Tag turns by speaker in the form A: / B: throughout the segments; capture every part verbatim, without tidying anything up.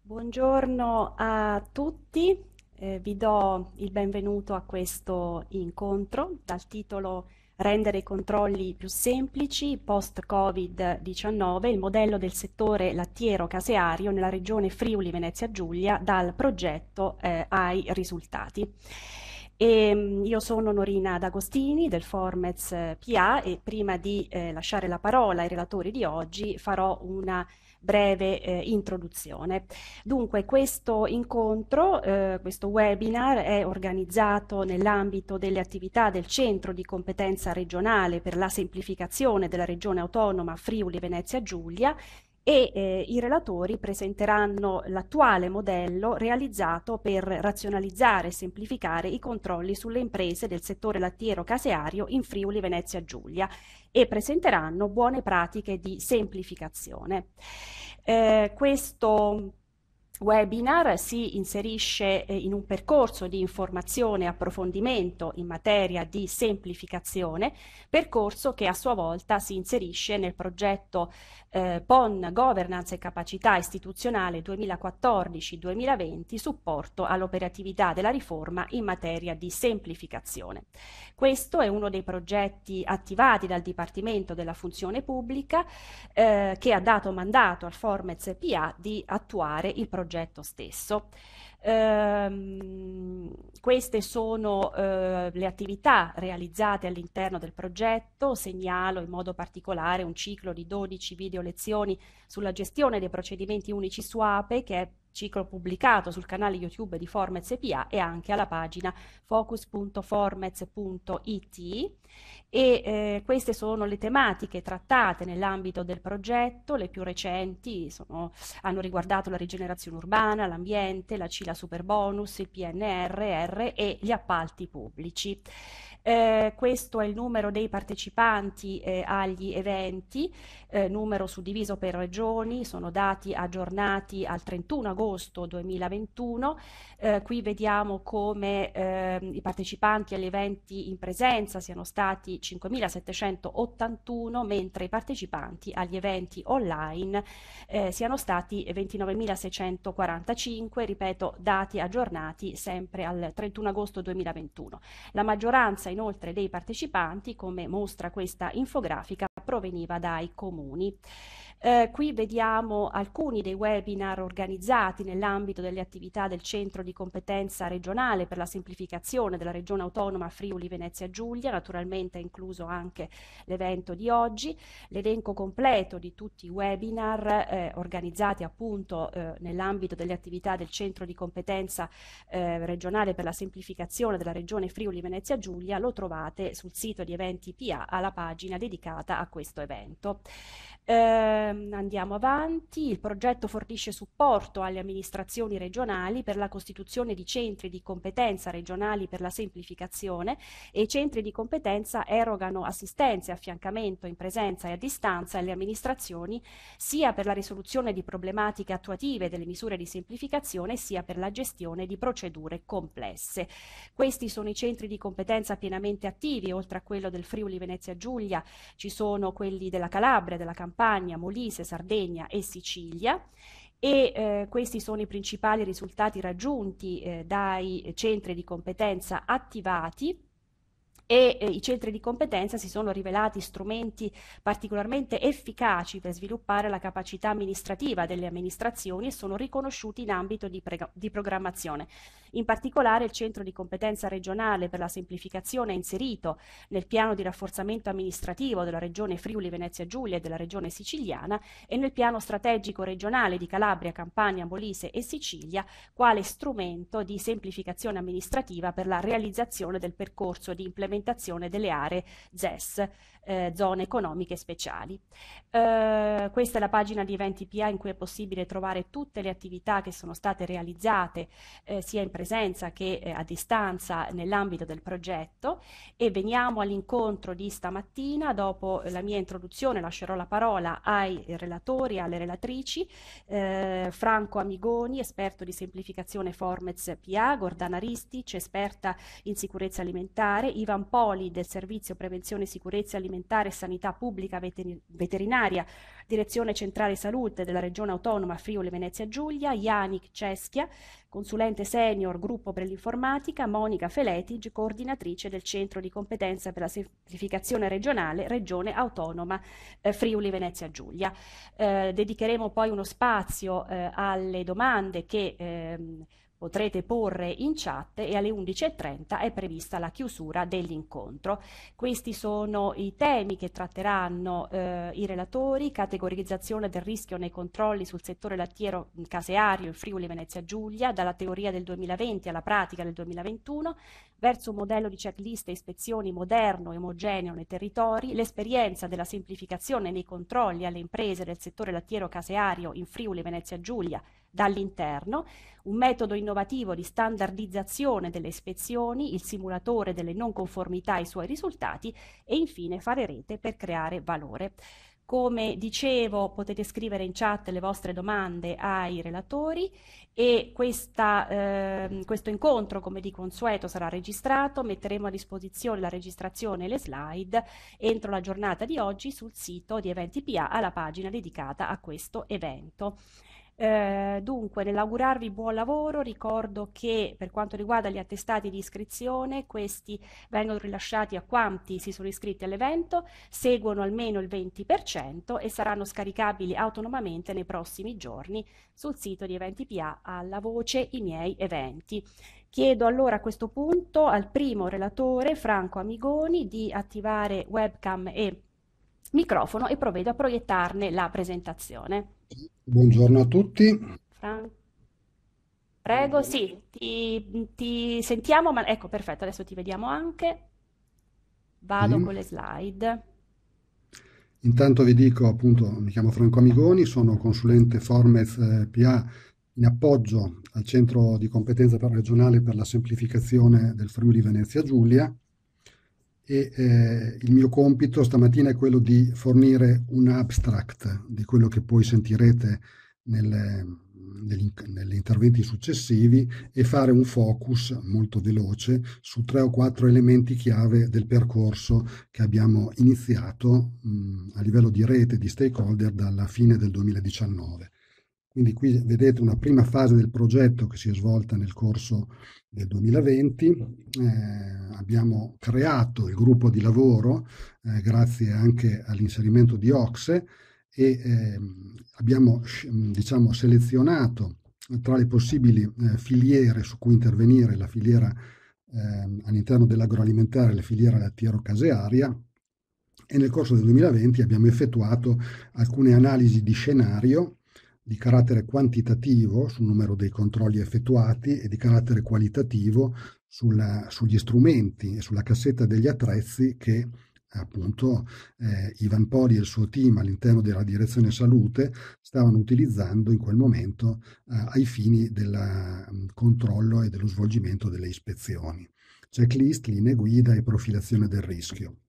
A: Buongiorno a tutti, eh, vi do il benvenuto a questo incontro dal titolo Rendere i controlli più semplici post-Covid diciannove, il modello del settore lattiero-caseario nella regione Friuli Venezia Giulia dal progetto eh, ai risultati. E, mh, io sono Norina D'Agostini del Formez eh, P A e prima di eh, lasciare la parola ai relatori di oggi farò una breve eh, introduzione. Dunque, questo incontro, eh, questo webinar è organizzato nell'ambito delle attività del Centro di Competenza Regionale per la semplificazione della Regione Autonoma Friuli Venezia Giulia e eh, i relatori presenteranno l'attuale modello realizzato per razionalizzare e semplificare i controlli sulle imprese del settore lattiero-caseario in Friuli Venezia Giulia e presenteranno buone pratiche di semplificazione. Eh, questo webinar si inserisce eh, in un percorso di informazione e approfondimento in materia di semplificazione, percorso che a sua volta si inserisce nel progetto eh, P O N Governance e Capacità Istituzionale duemilaquattordici duemilaventi, supporto all'operatività della riforma in materia di semplificazione. Questo è uno dei progetti attivati dal Dipartimento della Funzione Pubblica eh, che ha dato mandato al Formez P A di attuare il progetto progetto stesso. Ehm, queste sono eh, le attività realizzate all'interno del progetto. Segnalo in modo particolare un ciclo di dodici video lezioni sulla gestione dei procedimenti unici su A P E, che è ciclo pubblicato sul canale YouTube di Formez P A e anche alla pagina focus punto formez punto it, e eh, queste sono le tematiche trattate nell'ambito del progetto. Le più recenti sono, hanno riguardato la rigenerazione urbana, l'ambiente, la C I L A Superbonus, il P N R R e gli appalti pubblici. Eh, questo è il numero dei partecipanti eh, agli eventi, eh, numero suddiviso per regioni, sono dati aggiornati al trentuno agosto duemilaventuno. Eh, qui vediamo come eh, i partecipanti agli eventi in presenza siano stati cinquemilasettecentottantuno, mentre i partecipanti agli eventi online eh, siano stati ventinovemilaseicentoquarantacinque, ripeto, dati aggiornati sempre al trentuno agosto duemilaventuno. La maggioranza inoltre dei partecipanti, come mostra questa infografica, proveniva dai comuni. Eh, qui vediamo alcuni dei webinar organizzati nell'ambito delle attività del Centro di Competenza Regionale per la semplificazione della Regione Autonoma Friuli Venezia Giulia, naturalmente è incluso anche l'evento di oggi. L'elenco completo di tutti i webinar eh, organizzati appunto eh, nell'ambito delle attività del Centro di Competenza eh, Regionale per la semplificazione della Regione Friuli Venezia Giulia lo trovate sul sito di Eventi P A alla pagina dedicata a questo evento. Eh, andiamo avanti. Il progetto fornisce supporto alle amministrazioni regionali per la costituzione di centri di competenza regionali per la semplificazione, e i centri di competenza erogano assistenza e affiancamento in presenza e a distanza alle amministrazioni sia per la risoluzione di problematiche attuative delle misure di semplificazione sia per la gestione di procedure complesse. Questi sono i centri di competenza pienamente attivi. Oltre a quello del Friuli Venezia Giulia ci sono quelli della Calabria, della Campania, Molise, Sardegna e Sicilia, e eh, questi sono i principali risultati raggiunti eh, dai centri di competenza attivati. E eh, i centri di competenza si sono rivelati strumenti particolarmente efficaci per sviluppare la capacità amministrativa delle amministrazioni e sono riconosciuti in ambito di, di programmazione. In particolare il Centro di Competenza Regionale per la Semplificazione è inserito nel piano di rafforzamento amministrativo della Regione Friuli Venezia Giulia e della Regione Siciliana e nel piano strategico regionale di Calabria, Campania, Molise e Sicilia quale strumento di semplificazione amministrativa per la realizzazione del percorso di implementazione delle aree Z E S, eh, zone economiche speciali. Eh, questa è la pagina di Eventi P A in cui è possibile trovare tutte le attività che sono state realizzate eh, sia in presenza che eh, a distanza nell'ambito del progetto, e veniamo all'incontro di stamattina. Dopo la mia introduzione lascerò la parola ai relatori e alle relatrici. eh, Franco Amigoni, esperto di semplificazione Formez P A, Gordana Ristic, esperta in sicurezza alimentare, Ivan Poli del Servizio Prevenzione Sicurezza Alimentare e Sanità Pubblica Veterinaria, Direzione Centrale Salute della Regione Autonoma Friuli Venezia Giulia, Janik Ceschia, consulente senior gruppo per l'informatica, Monica Feletig, coordinatrice del Centro di Competenza per la Semplificazione Regionale, Regione Autonoma eh, Friuli Venezia Giulia. Eh, dedicheremo poi uno spazio eh, alle domande che ehm, potrete porre in chat e alle undici e trenta è prevista la chiusura dell'incontro. Questi sono i temi che tratteranno eh, i relatori: categorizzazione del rischio nei controlli sul settore lattiero caseario in Friuli Venezia Giulia, dalla teoria del duemilaventi alla pratica del duemilaventuno, verso un modello di checklist e ispezioni moderno e omogeneo nei territori, l'esperienza della semplificazione nei controlli alle imprese del settore lattiero caseario in Friuli Venezia Giulia dall'interno, un metodo innovativo di standardizzazione delle ispezioni, il simulatore delle non conformità e i suoi risultati e infine fare rete per creare valore. Come dicevo, potete scrivere in chat le vostre domande ai relatori e questa, eh, questo incontro, come di consueto, sarà registrato. Metteremo a disposizione la registrazione e le slide entro la giornata di oggi sul sito di Eventi P A alla pagina dedicata a questo evento. Eh, dunque, nell'augurarvi buon lavoro, ricordo che per quanto riguarda gli attestati di iscrizione, questi vengono rilasciati a quanti si sono iscritti all'evento, seguono almeno il venti per cento e saranno scaricabili autonomamente nei prossimi giorni sul sito di Eventi P A alla voce I miei eventi. Chiedo allora a questo punto al primo relatore, Franco Amigoni, di attivare webcam e microfono e provvedo a proiettarne la presentazione.
B: Buongiorno a tutti.
A: Fran... Prego, sì, ti, ti sentiamo, ma ecco, perfetto, adesso ti vediamo anche. Vado
B: Sì.
A: con le slide.
B: Intanto vi dico, appunto, mi chiamo Franco Amigoni, sono consulente Formez eh, P A in appoggio al Centro di Competenza per regionale per la semplificazione del Friuli Venezia Giulia e eh, il mio compito stamattina è quello di fornire un abstract di quello che poi sentirete nelle, negli, negli interventi successivi e fare un focus molto veloce su tre o quattro elementi chiave del percorso che abbiamo iniziato mh, a livello di rete di stakeholder dalla fine del duemiladiciannove. Quindi qui vedete una prima fase del progetto che si è svolta nel corso del duemilaventi. Eh, abbiamo creato il gruppo di lavoro eh, grazie anche all'inserimento di Ocse e eh, abbiamo diciamo, selezionato tra le possibili eh, filiere su cui intervenire la filiera eh, all'interno dell'agroalimentare, la filiera lattiero-casearia, e nel corso del duemilaventi abbiamo effettuato alcune analisi di scenario di carattere quantitativo sul numero dei controlli effettuati e di carattere qualitativo sulla, sugli strumenti e sulla cassetta degli attrezzi che appunto eh, Ivan Poli e il suo team all'interno della direzione salute stavano utilizzando in quel momento eh, ai fini del um, controllo e dello svolgimento delle ispezioni. Checklist, linee guida e profilazione del rischio.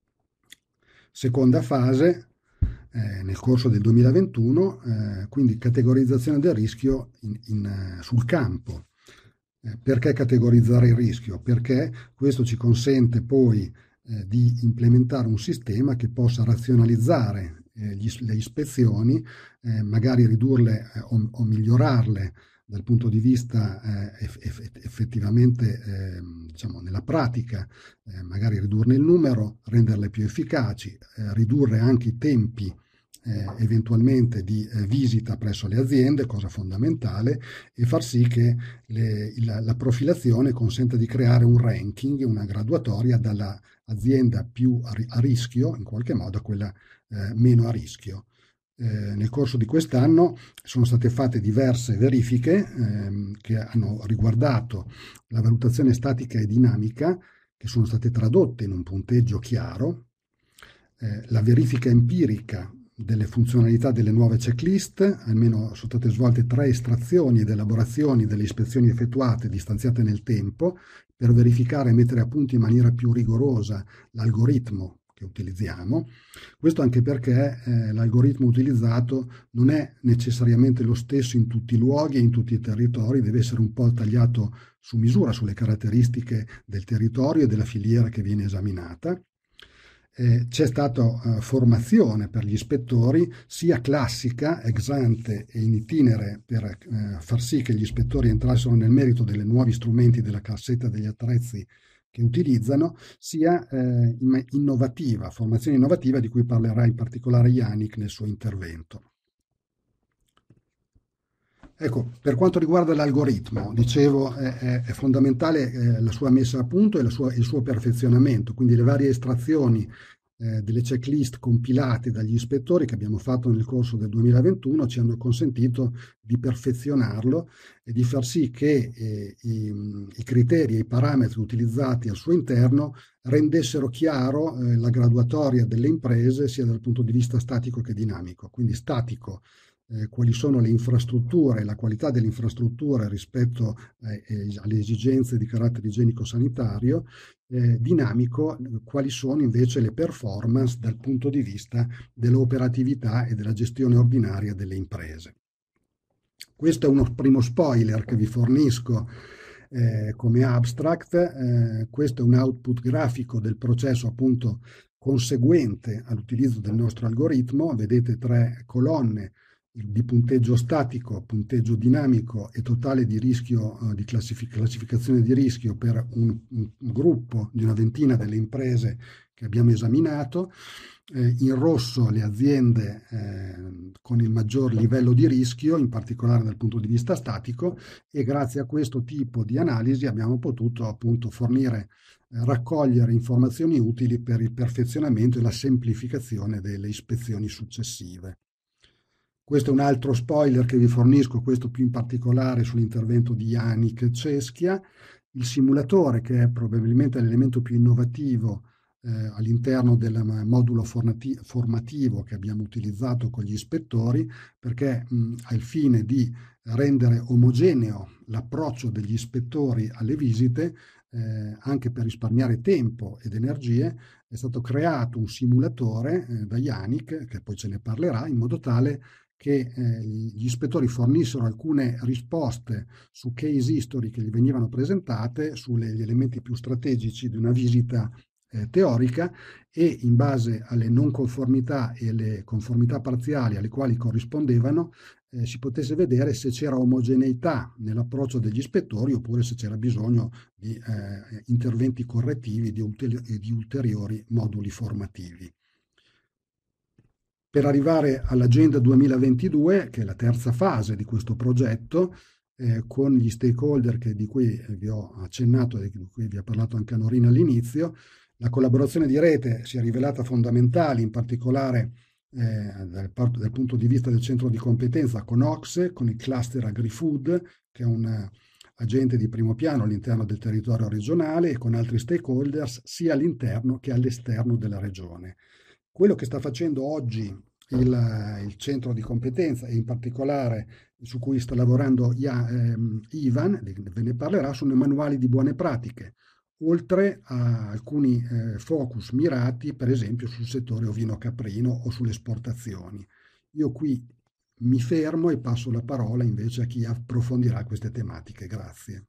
B: Seconda fase. Eh, nel corso del duemilaventuno, eh, quindi categorizzazione del rischio in, in, eh, sul campo. Eh, perché categorizzare il rischio? Perché questo ci consente poi eh, di implementare un sistema che possa razionalizzare eh, gli, le ispezioni, eh, magari ridurle eh, o, o migliorarle dal punto di vista eh, eff effettivamente eh, diciamo nella pratica, eh, magari ridurne il numero, renderle più efficaci, eh, ridurre anche i tempi Eh, eventualmente di eh, visita presso le aziende, cosa fondamentale, e far sì che le, la, la profilazione consenta di creare un ranking, una graduatoria dalla azienda più a, a rischio, in qualche modo, a quella eh, meno a rischio. Eh, nel corso di quest'anno sono state fatte diverse verifiche ehm, che hanno riguardato la valutazione statica e dinamica, che sono state tradotte in un punteggio chiaro, eh, la verifica empirica delle funzionalità delle nuove checklist. Almeno sono state svolte tre estrazioni ed elaborazioni delle ispezioni effettuate distanziate nel tempo per verificare e mettere a punto in maniera più rigorosa l'algoritmo che che utilizziamo. Questo anche perché eh, l'algoritmo utilizzato non è necessariamente lo stesso in tutti i luoghi e in tutti i territori, deve essere un po' tagliato su misura sulle caratteristiche del territorio e della filiera che viene esaminata. Eh, c'è stata uh, formazione per gli ispettori sia classica, ex ante e in itinere, per uh, far sì che gli ispettori entrassero nel merito dei nuovi strumenti della cassetta degli attrezzi che utilizzano, sia eh, innovativa, formazione innovativa di cui parlerà in particolare Yannick nel suo intervento. Ecco, per quanto riguarda l'algoritmo, dicevo, è, è fondamentale eh, la sua messa a punto e la sua, il suo perfezionamento, quindi le varie estrazioni eh, delle checklist compilate dagli ispettori che abbiamo fatto nel corso del duemilaventuno ci hanno consentito di perfezionarlo e di far sì che eh, i, i criteri e i parametri utilizzati al suo interno rendessero chiaro eh, la graduatoria delle imprese sia dal punto di vista statico che dinamico. Quindi statico, Eh, quali sono le infrastrutture, la qualità delle infrastrutture rispetto eh, eh, alle esigenze di carattere igienico-sanitario, eh, dinamico, quali sono invece le performance dal punto di vista dell'operatività e della gestione ordinaria delle imprese. Questo è uno primo spoiler che vi fornisco eh, come abstract, eh, questo è un output grafico del processo appunto conseguente all'utilizzo del nostro algoritmo, vedete tre colonne di punteggio statico, punteggio dinamico e totale di rischio, uh, di classific classificazione di rischio per un, un, un gruppo di una ventina delle imprese che abbiamo esaminato. Eh, in rosso le aziende eh, con il maggior livello di rischio, in particolare dal punto di vista statico, e grazie a questo tipo di analisi abbiamo potuto appunto fornire, eh, raccogliere informazioni utili per il perfezionamento e la semplificazione delle ispezioni successive. Questo è un altro spoiler che vi fornisco, questo più in particolare sull'intervento di Yannick Ceschia, il simulatore che è probabilmente l'elemento più innovativo eh, all'interno del modulo formativo che abbiamo utilizzato con gli ispettori, perché mh, ha il fine di rendere omogeneo l'approccio degli ispettori alle visite, eh, anche per risparmiare tempo ed energie. È stato creato un simulatore eh, da Yannick, che poi ce ne parlerà, in modo tale che eh, gli ispettori fornissero alcune risposte su case history che gli venivano presentate, sugli elementi più strategici di una visita eh, teorica, e in base alle non conformità e alle conformità parziali alle quali corrispondevano eh, si potesse vedere se c'era omogeneità nell'approccio degli ispettori oppure se c'era bisogno di eh, interventi correttivi di, ulteri di ulteriori moduli formativi. Per arrivare all'Agenda duemilaventidue, che è la terza fase di questo progetto, eh, con gli stakeholder che, di cui vi ho accennato e di cui vi ha parlato anche Norina all'inizio, la collaborazione di rete si è rivelata fondamentale, in particolare eh, dal, dal punto di vista del centro di competenza con O C S E, con il cluster AgriFood, che è un agente di primo piano all'interno del territorio regionale, e con altri stakeholders sia all'interno che all'esterno della regione. Quello che sta facendo oggi il, il centro di competenza e in particolare su cui sta lavorando ehm, Ivan, ve ne parlerà, sono i manuali di buone pratiche, oltre a alcuni eh, focus mirati, per esempio sul settore ovino-caprino o sulle esportazioni. Io qui mi fermo e passo la parola invece a chi approfondirà queste tematiche. Grazie.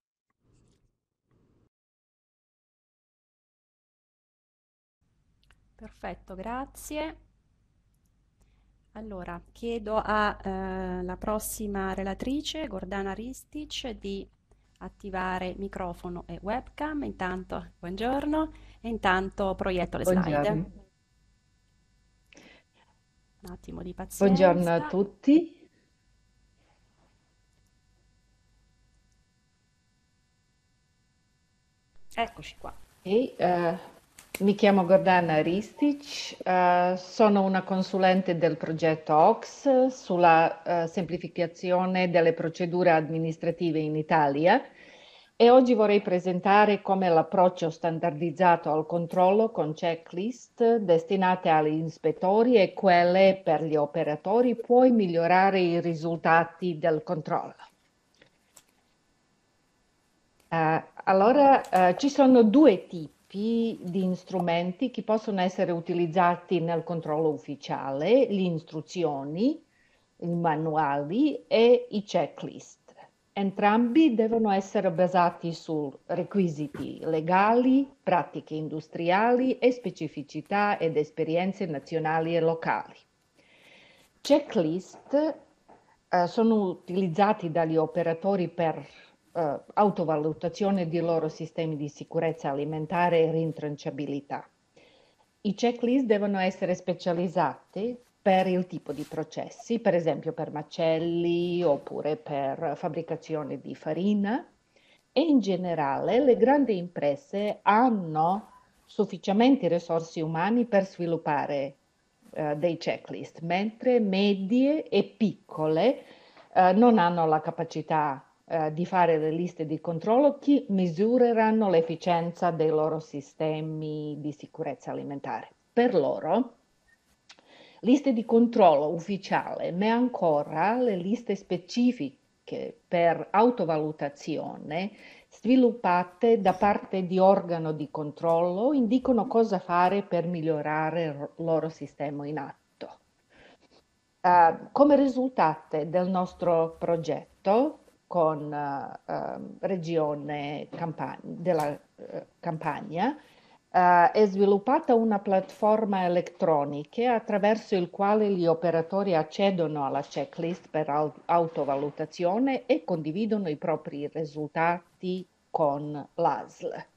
A: Perfetto, grazie. Allora, chiedo alla eh, prossima relatrice, Gordana Ristic, di attivare microfono e webcam. Intanto, buongiorno, e intanto proietto le slide.
C: Buongiorno.
A: Un attimo di pazienza.
C: Buongiorno a tutti.
A: Eccoci qua.
C: E, uh, mi chiamo Gordana Ristic, uh, sono una consulente del progetto O C S E sulla uh, semplificazione delle procedure amministrative in Italia, e oggi vorrei presentare come l'approccio standardizzato al controllo con checklist destinate agli ispettori e quelle per gli operatori può migliorare i risultati del controllo. Uh, allora, uh, ci sono due tipi tipi di strumenti che possono essere utilizzati nel controllo ufficiale: le istruzioni, i manuali e i checklist. Entrambi devono essere basati su requisiti legali, pratiche industriali e specificità ed esperienze nazionali e locali. Checklist eh, sono utilizzati dagli operatori per eh, autovalutazione dei loro sistemi di sicurezza alimentare e rintracciabilità. I checklist devono essere specializzati per il tipo di processi, per esempio per macelli oppure per fabbricazione di farina, e in generale le grandi imprese hanno sufficienti risorse umane per sviluppare eh, dei checklist, mentre medie e piccole eh, non hanno la capacità eh, di fare le liste di controllo che misureranno l'efficienza dei loro sistemi di sicurezza alimentare. Per loro, liste di controllo ufficiale, ma ancora le liste specifiche per autovalutazione sviluppate da parte di organo di controllo indicano cosa fare per migliorare il loro sistema in atto. Uh, come risultato del nostro progetto con uh, uh, Regione Campania, della uh, Campania, Uh, è sviluppata una piattaforma elettronica attraverso il quale gli operatori accedono alla checklist per autovalutazione e condividono i propri risultati con l'A S L.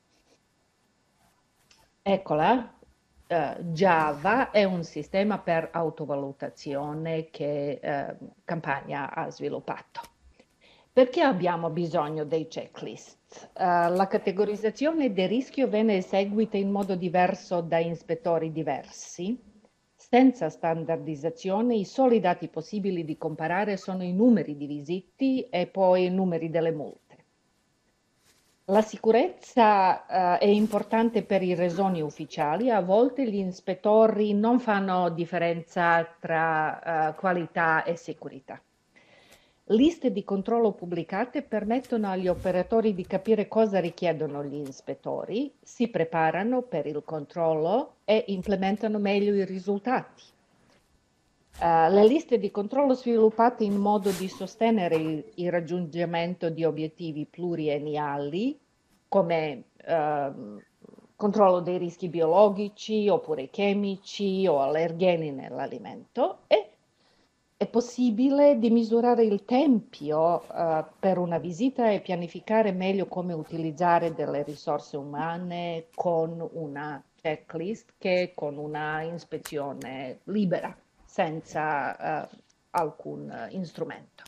C: Eccola, uh, Java è un sistema per autovalutazione che uh, Campania ha sviluppato. Perché abbiamo bisogno dei checklist? Uh, la categorizzazione del rischio viene eseguita in modo diverso da ispettori diversi. Senza standardizzazione, i soli dati possibili di comparare sono i numeri di visite e poi i numeri delle multe. La sicurezza uh, è importante per i regioni ufficiali. A volte gli ispettori non fanno differenza tra uh, qualità e sicurezza. Liste di controllo pubblicate permettono agli operatori di capire cosa richiedono gli ispettori, si preparano per il controllo e implementano meglio i risultati. Uh, le liste di controllo sviluppate in modo di sostenere il, il raggiungimento di obiettivi pluriennali come uh, controllo dei rischi biologici oppure chimici o allergeni nell'alimento, e è possibile di misurare il tempo uh, per una visita e pianificare meglio come utilizzare delle risorse umane con una checklist che con una ispezione libera, senza uh, alcun uh, strumento.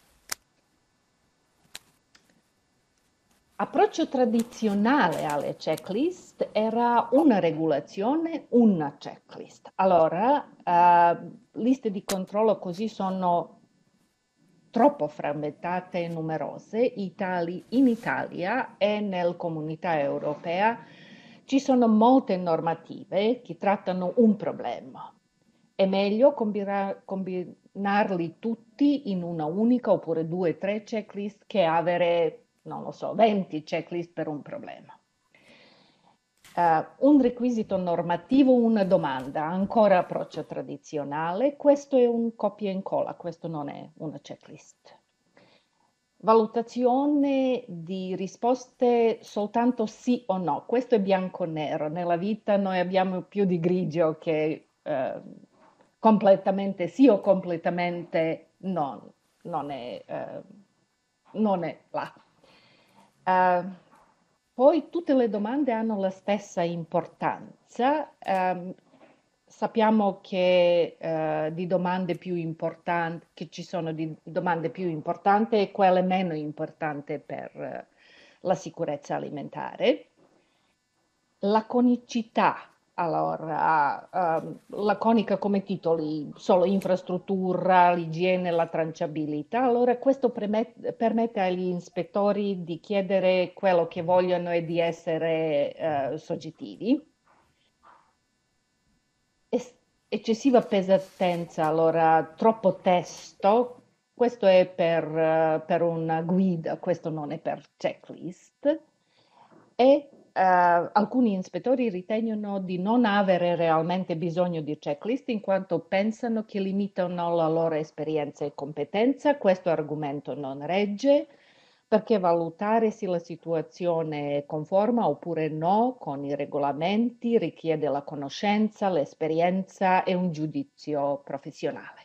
C: Approccio tradizionale alle checklist era una regolazione, una checklist. Allora, uh, liste di controllo così sono troppo frammentate e numerose. Itali- in Italia e nella comunità europea ci sono molte normative che trattano un problema. È meglio combina- combinarli tutti in una unica oppure due o tre checklist che avere, non lo so, venti checklist per un problema. Uh, un requisito normativo, una domanda, ancora approccio tradizionale. Questo è un copia e incolla, questo non è una checklist. Valutazione di risposte soltanto sì o no, questo è bianco-nero. Nella vita noi abbiamo più di grigio che uh, completamente sì o completamente no, non è, uh, non è là. Uh, poi tutte le domande hanno la stessa importanza. Um, sappiamo che uh, di domande più importanti, che ci sono di domande più importanti e quelle meno importanti per uh, la sicurezza alimentare. Laconicità. Allora, uh, laconica come titoli, solo infrastruttura, l'igiene, la tracciabilità. Allora, questo permette, permette agli ispettori di chiedere quello che vogliono e di essere uh, soggettivi. Es- eccessiva pesanza, allora, troppo testo. Questo è per, uh, per una guida, questo non è per checklist. E eh, alcuni ispettori ritengono di non avere realmente bisogno di checklist in quanto pensano che limitano la loro esperienza e competenza. Questo argomento non regge perché valutare se la situazione è conforma oppure no con i regolamenti richiede la conoscenza, l'esperienza e un giudizio professionale.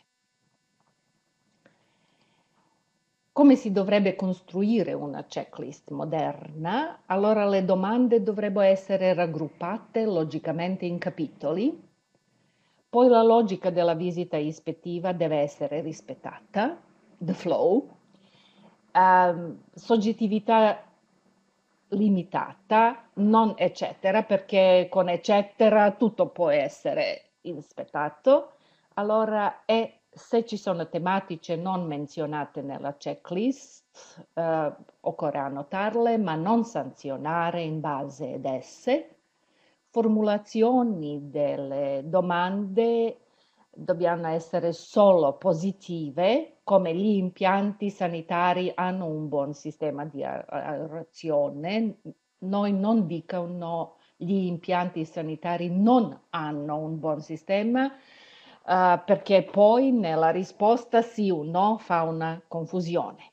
C: Come si dovrebbe costruire una checklist moderna? Allora le domande dovrebbero essere raggruppate logicamente in capitoli, poi la logica della visita ispettiva deve essere rispettata, the flow, ehm, soggettività limitata, non eccetera, perché con eccetera tutto può essere ispettato. Allora, e se ci sono tematiche non menzionate nella checklist, eh, occorre annotarle, ma non sanzionare in base ad esse. Formulazioni delle domande dobbiamo essere solo positive, come gli impianti sanitari hanno un buon sistema di aerazione. Noi non diciamo gli impianti sanitari non hanno un buon sistema, uh, perché poi nella risposta sì o no fa una confusione.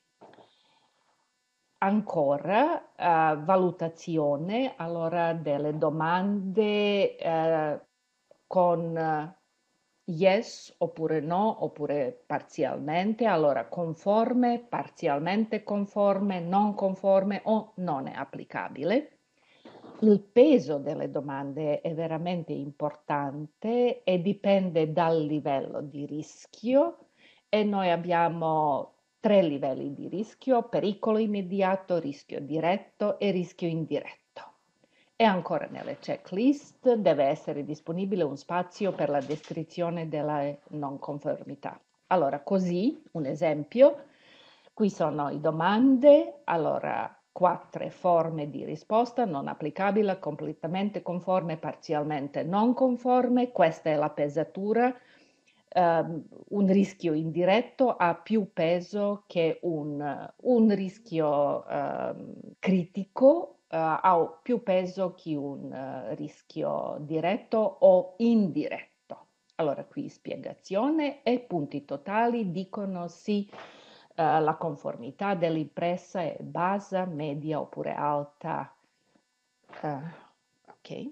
C: Ancora, uh, valutazione, allora delle domande uh, con uh, yes oppure no, oppure parzialmente, allora conforme, parzialmente conforme, non conforme o non è applicabile. Il peso delle domande è veramente importante e dipende dal livello di rischio e noi abbiamo tre livelli di rischio: pericolo immediato, rischio diretto e rischio indiretto. E ancora nelle checklist deve essere disponibile un spazio per la descrizione della non conformità. Allora, così, un esempio, qui sono le domande, allora quattro forme di risposta: non applicabile, completamente conforme, parzialmente non conforme. Questa è la pesatura. Um, un rischio indiretto ha più peso che un, un rischio um, critico, uh, ha più peso che un uh, rischio diretto o indiretto. Allora qui spiegazione e punti totali dicono sì, uh, la conformità dell'impresa è bassa, media oppure alta. Uh, ok.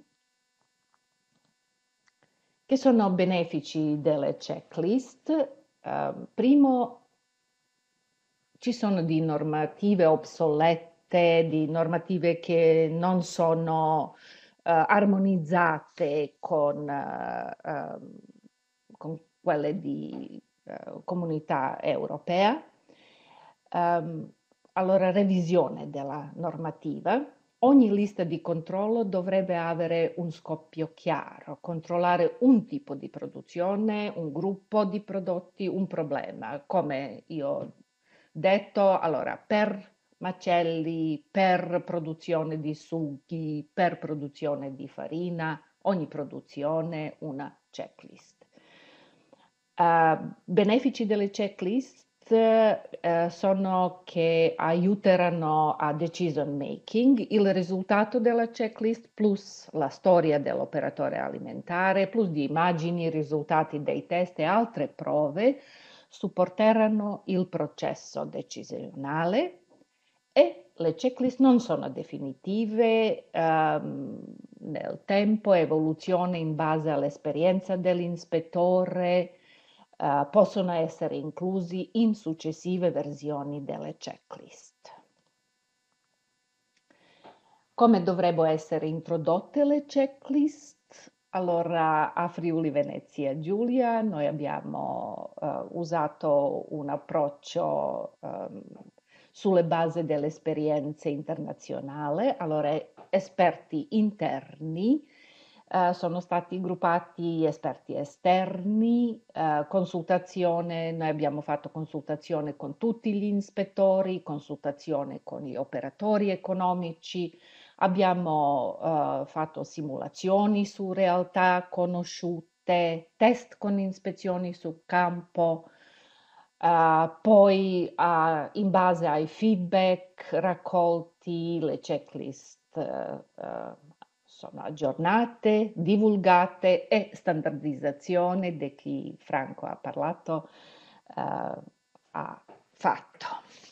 C: Che sono benefici delle checklist? Uh, primo, ci sono di normative obsolete, di normative che non sono uh, armonizzate con, uh, uh, con quelle di uh, comunità europea. Um, allora, revisione della normativa. Ogni lista di controllo dovrebbe avere un scopo chiaro, controllare un tipo di produzione, un gruppo di prodotti, un problema. Come io ho detto, allora, per macelli, per produzione di sughi, per produzione di farina, ogni produzione una checklist. Uh, benefici delle checklist Uh, sono che aiutano a decision making, il risultato della checklist plus la storia dell'operatore alimentare, plus di immagini, risultati dei test e altre prove supporteranno il processo decisionale. E le checklist non sono definitive um, nel tempo, evoluzione in base all'esperienza dell'ispettore. Uh, possono essere inclusi in successive versioni delle checklist. Come dovrebbero essere introdotte le checklist? Allora, a Friuli Venezia Giulia noi abbiamo uh, usato un approccio um, sulle basi delle esperienze internazionali. Allora, esperti interni Uh, sono stati gruppati esperti esterni, uh, consultazione, noi abbiamo fatto consultazione con tutti gli ispettori, consultazione con gli operatori economici, abbiamo uh, fatto simulazioni su realtà conosciute, test con ispezioni sul campo, uh, poi uh, in base ai feedback raccolti le checklist checklist eh, eh, sono aggiornate, divulgate e standardizzazione di cui Franco ha parlato eh, ha fatto.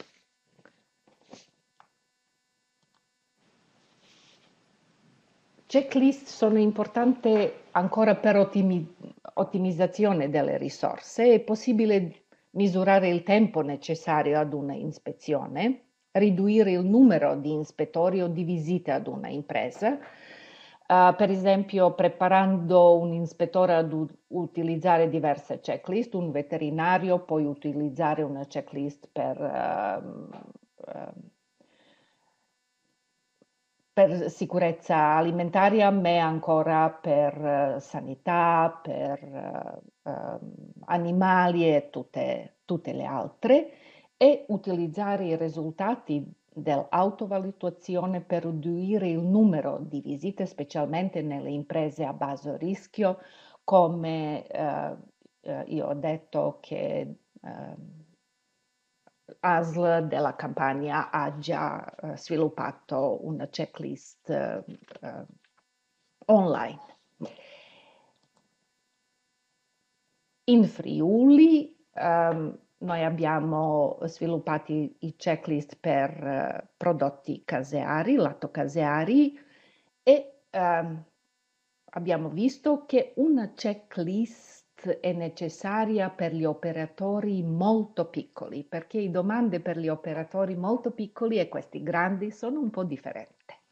C: Checklist sono importanti ancora per ottimi- ottimizzazione delle risorse. È possibile misurare il tempo necessario ad una ispezione, ridurre il numero di ispettori o di visite ad una impresa, Uh, per esempio preparando un ispettore ad u- utilizzare diverse checklist, un veterinario può utilizzare una checklist per, uh, uh, per sicurezza alimentare, ma ancora per uh, sanità, per uh, um, animali e tutte, tutte le altre, e utilizzare i risultati dell'autovalutazione per ridurre il numero di visite, specialmente nelle imprese a basso rischio, come eh, eh, io ho detto che eh, A S L della Campania ha già eh, sviluppato una checklist eh, eh, online. In Friuli ehm, noi abbiamo sviluppato i checklist per eh, prodotti caseari, latto-caseari, e ehm, abbiamo visto che una checklist è necessaria per gli operatori molto piccoli, perché le domande per gli operatori molto piccoli e questi grandi sono un po' differenti.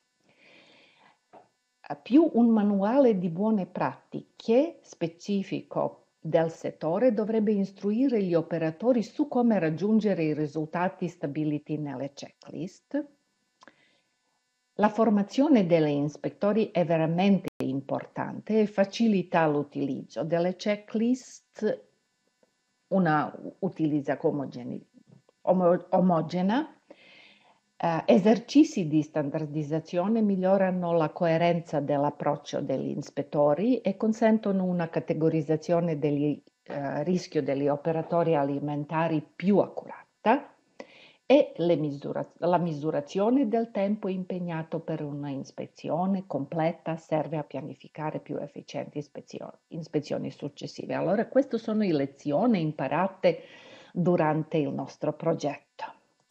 C: Più un manuale di buone pratiche specifico del settore dovrebbe istruire gli operatori su come raggiungere i risultati stabiliti nelle checklist. La formazione degli ispettori è veramente importante e facilita l'utilizzo delle checklist, una utilizza omogene- omo- omogena. Eh, esercizi di standardizzazione migliorano la coerenza dell'approccio degli ispettori e consentono una categorizzazione degli eh, rischi degli operatori alimentari più accurata, e le misura- la misurazione del tempo impegnato per una ispezione completa serve a pianificare più efficienti ispezioni, ispezioni successive. Allora, queste sono le lezioni imparate durante il nostro progetto.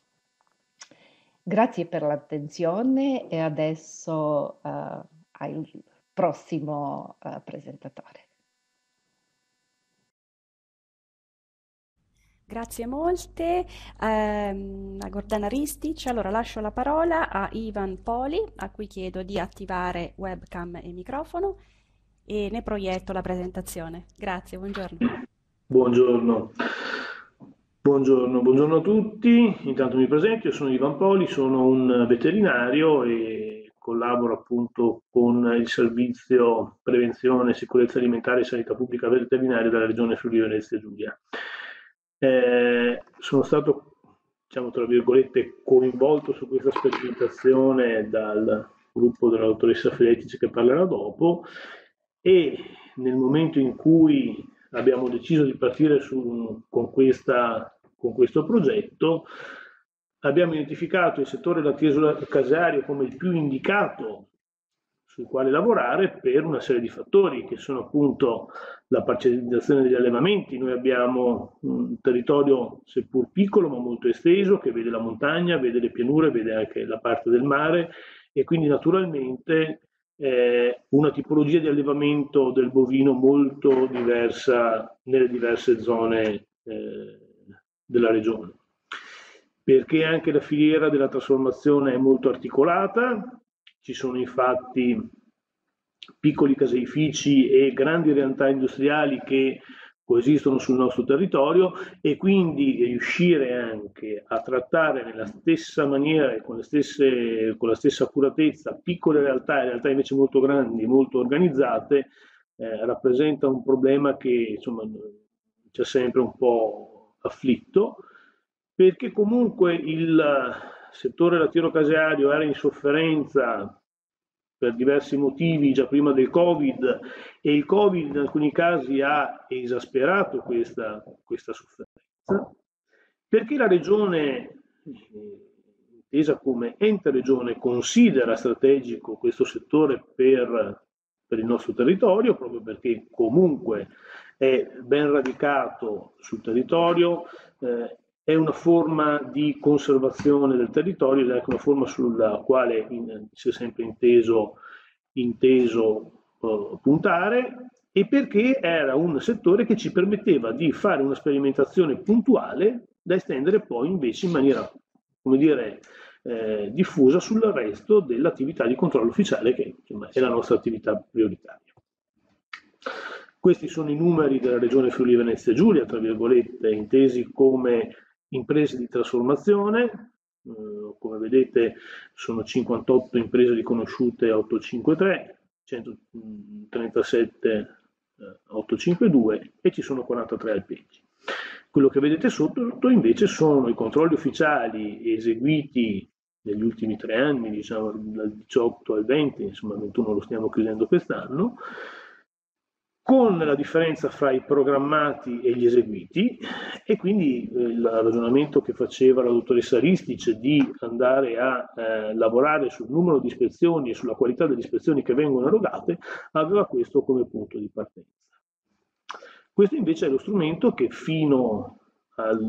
C: Grazie per l'attenzione e adesso uh, al prossimo uh, presentatore.
A: Grazie molte ehm, a Gordana Ristic. Allora lascio la parola a Ivan Poli, a cui chiedo di attivare webcam e microfono, e ne proietto la presentazione. Grazie, buongiorno.
D: Buongiorno. Buongiorno, buongiorno a tutti. Intanto mi presento, io sono Ivan Poli, sono un veterinario e collaboro appunto con il Servizio Prevenzione, Sicurezza Alimentare e Sanità Pubblica Veterinaria della Regione Friuli Venezia Giulia. Eh, sono stato, diciamo tra virgolette, coinvolto su questa sperimentazione dal gruppo della dottoressa Filetici, che parlerà dopo, e nel momento in cui abbiamo deciso di partire su, con, questa, con questo progetto, abbiamo identificato il settore lattiero-caseario come il più indicato sul quale lavorare per una serie di fattori, che sono appunto la parcellizzazione degli allevamenti. Noi abbiamo un territorio seppur piccolo ma molto esteso, che vede la montagna, vede le pianure, vede anche la parte del mare, e quindi naturalmente eh, una tipologia di allevamento del bovino molto diversa nelle diverse zone eh, della regione. Perché anche la filiera della trasformazione è molto articolata. Ci sono infatti piccoli caseifici e grandi realtà industriali che coesistono sul nostro territorio, e quindi riuscire anche a trattare nella stessa maniera e con le stesse, con la stessa accuratezza piccole realtà e realtà invece molto grandi, molto organizzate, eh, rappresenta un problema che insomma ci ha sempre un po' afflitto, perché comunque il settore lattiero-caseario era in sofferenza per diversi motivi già prima del Covid, e il Covid in alcuni casi ha esasperato questa, questa sofferenza, perché la regione in intesa come ente regione, considera strategico questo settore per, per il nostro territorio, proprio perché comunque è ben radicato sul territorio, eh, è una forma di conservazione del territorio ed è anche una forma sulla quale in, si è sempre inteso, inteso uh, puntare, e perché era un settore che ci permetteva di fare una sperimentazione puntuale da estendere poi invece in maniera, come dire, eh, diffusa sul resto dell'attività di controllo ufficiale, che insomma, è la nostra attività prioritaria. Questi sono i numeri della regione Friuli Venezia Giulia, tra virgolette, intesi come imprese di trasformazione. Eh, come vedete sono cinquantotto imprese riconosciute a ottocentocinquantatré, centotrentasette eh, ottocentocinquantadue e ci sono quarantatré alpeggi. Quello che vedete sotto invece sono i controlli ufficiali eseguiti negli ultimi tre anni, diciamo dal diciotto al venti, insomma il ventuno lo stiamo chiudendo quest'anno, con la differenza fra i programmati e gli eseguiti, e quindi eh, il ragionamento che faceva la dottoressa Ristic di andare a eh, lavorare sul numero di ispezioni e sulla qualità delle ispezioni che vengono erogate aveva questo come punto di partenza. Questo invece è lo strumento che fino al,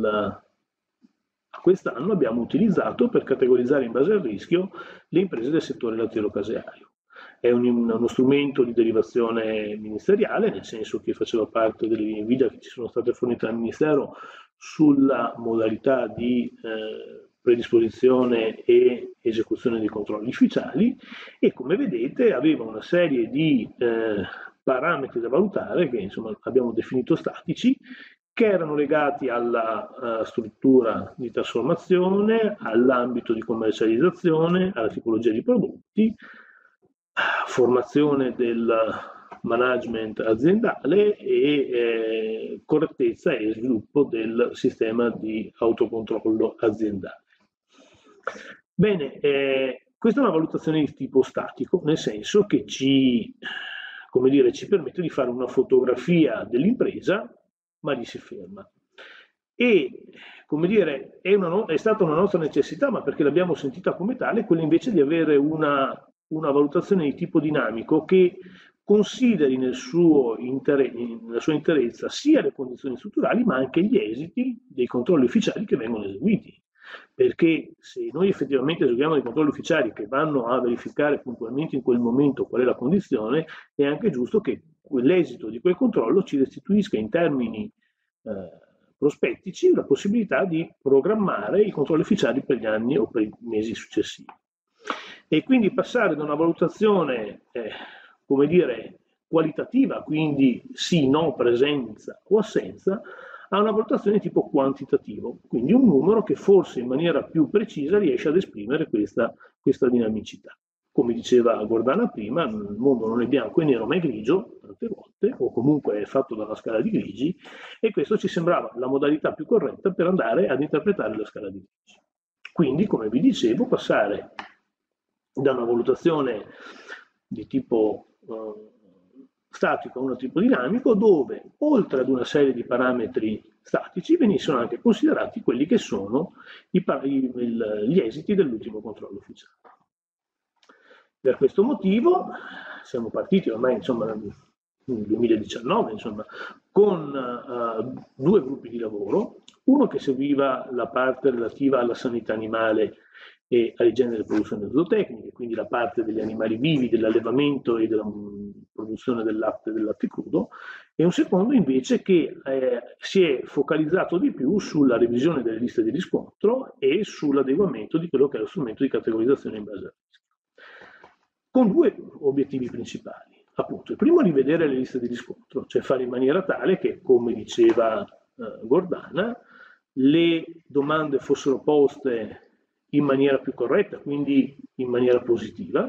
D: a quest'anno abbiamo utilizzato per categorizzare in base al rischio le imprese del settore lattiero-caseario. È un, uno strumento di derivazione ministeriale, nel senso che faceva parte delle linee guida che ci sono state fornite dal Ministero sulla modalità di eh, predisposizione e esecuzione dei controlli ufficiali, e come vedete aveva una serie di eh, parametri da valutare che insomma abbiamo definito statici, che erano legati alla uh, struttura di trasformazione, all'ambito di commercializzazione, alla tipologia di prodotti, formazione del management aziendale e eh, correttezza e sviluppo del sistema di autocontrollo aziendale. Bene, eh, questa è una valutazione di tipo statico, nel senso che ci, come dire, ci permette di fare una fotografia dell'impresa, ma gli si ferma. E, come dire, è, una, è stata una nostra necessità, ma perché l'abbiamo sentita come tale, quella invece di avere una una valutazione di tipo dinamico che consideri nel suo inter- nella sua interezza sia le condizioni strutturali ma anche gli esiti dei controlli ufficiali che vengono eseguiti. Perché se noi effettivamente eseguiamo dei controlli ufficiali che vanno a verificare puntualmente in quel momento qual è la condizione, è anche giusto che l'esito di quel controllo ci restituisca in termini eh, prospettici la possibilità di programmare i controlli ufficiali per gli anni o per i mesi successivi. E quindi passare da una valutazione, eh, come dire, qualitativa, quindi sì, no, presenza o assenza, a una valutazione di tipo quantitativo, quindi un numero che forse in maniera più precisa riesce ad esprimere questa, questa dinamicità. Come diceva Gordana prima, il mondo non è bianco e nero ma è grigio, tante volte, o comunque è fatto da una scala di grigi, e questo ci sembrava la modalità più corretta per andare ad interpretare la scala di grigi. Quindi, come vi dicevo, passare da una valutazione di tipo eh, statico a un tipo dinamico, dove oltre ad una serie di parametri statici venissero anche considerati quelli che sono i, i, il, gli esiti dell'ultimo controllo ufficiale. Per questo motivo siamo partiti ormai insomma, nel duemiladiciannove insomma, con uh, due gruppi di lavoro, uno che seguiva la parte relativa alla sanità animale e all'igiene delle produzioni zootecniche, quindi la parte degli animali vivi, dell'allevamento e della mh, produzione del latte e del latte crudo, e un secondo invece che eh, si è focalizzato di più sulla revisione delle liste di riscontro e sull'adeguamento di quello che è lo strumento di categorizzazione in base al rischio, con due obiettivi principali. Appunto, il primo è rivedere le liste di riscontro, cioè fare in maniera tale che, come diceva eh, Gordana, le domande fossero poste in maniera più corretta, quindi in maniera positiva,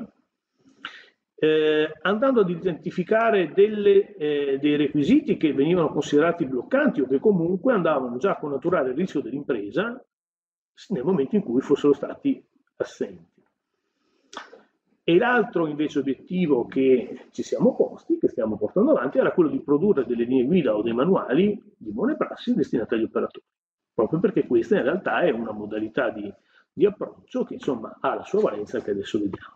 D: eh, andando ad identificare delle, eh, dei requisiti che venivano considerati bloccanti o che comunque andavano già a connaturare il rischio dell'impresa nel momento in cui fossero stati assenti. E l'altro invece obiettivo che ci siamo posti, che stiamo portando avanti, era quello di produrre delle linee guida o dei manuali di buone prassi destinati agli operatori, proprio perché questa in realtà è una modalità di di approccio che insomma ha la sua valenza, che adesso vediamo.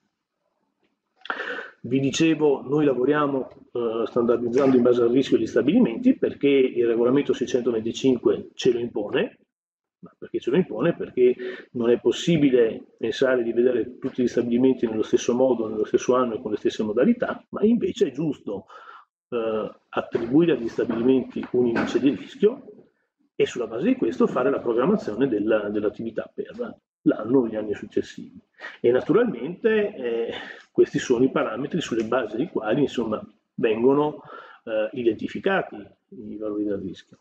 D: Vi dicevo, noi lavoriamo eh, standardizzando in base al rischio gli stabilimenti perché il regolamento seicentoventicinque ce lo impone. Ma perché ce lo impone? Perché non è possibile pensare di vedere tutti gli stabilimenti nello stesso modo, nello stesso anno e con le stesse modalità, ma invece è giusto eh, attribuire agli stabilimenti un indice di rischio e sulla base di questo fare la programmazione della, dell'attività per l'anno e gli anni successivi. E naturalmente eh, questi sono i parametri sulle basi dei quali insomma, vengono eh, identificati i valori del rischio.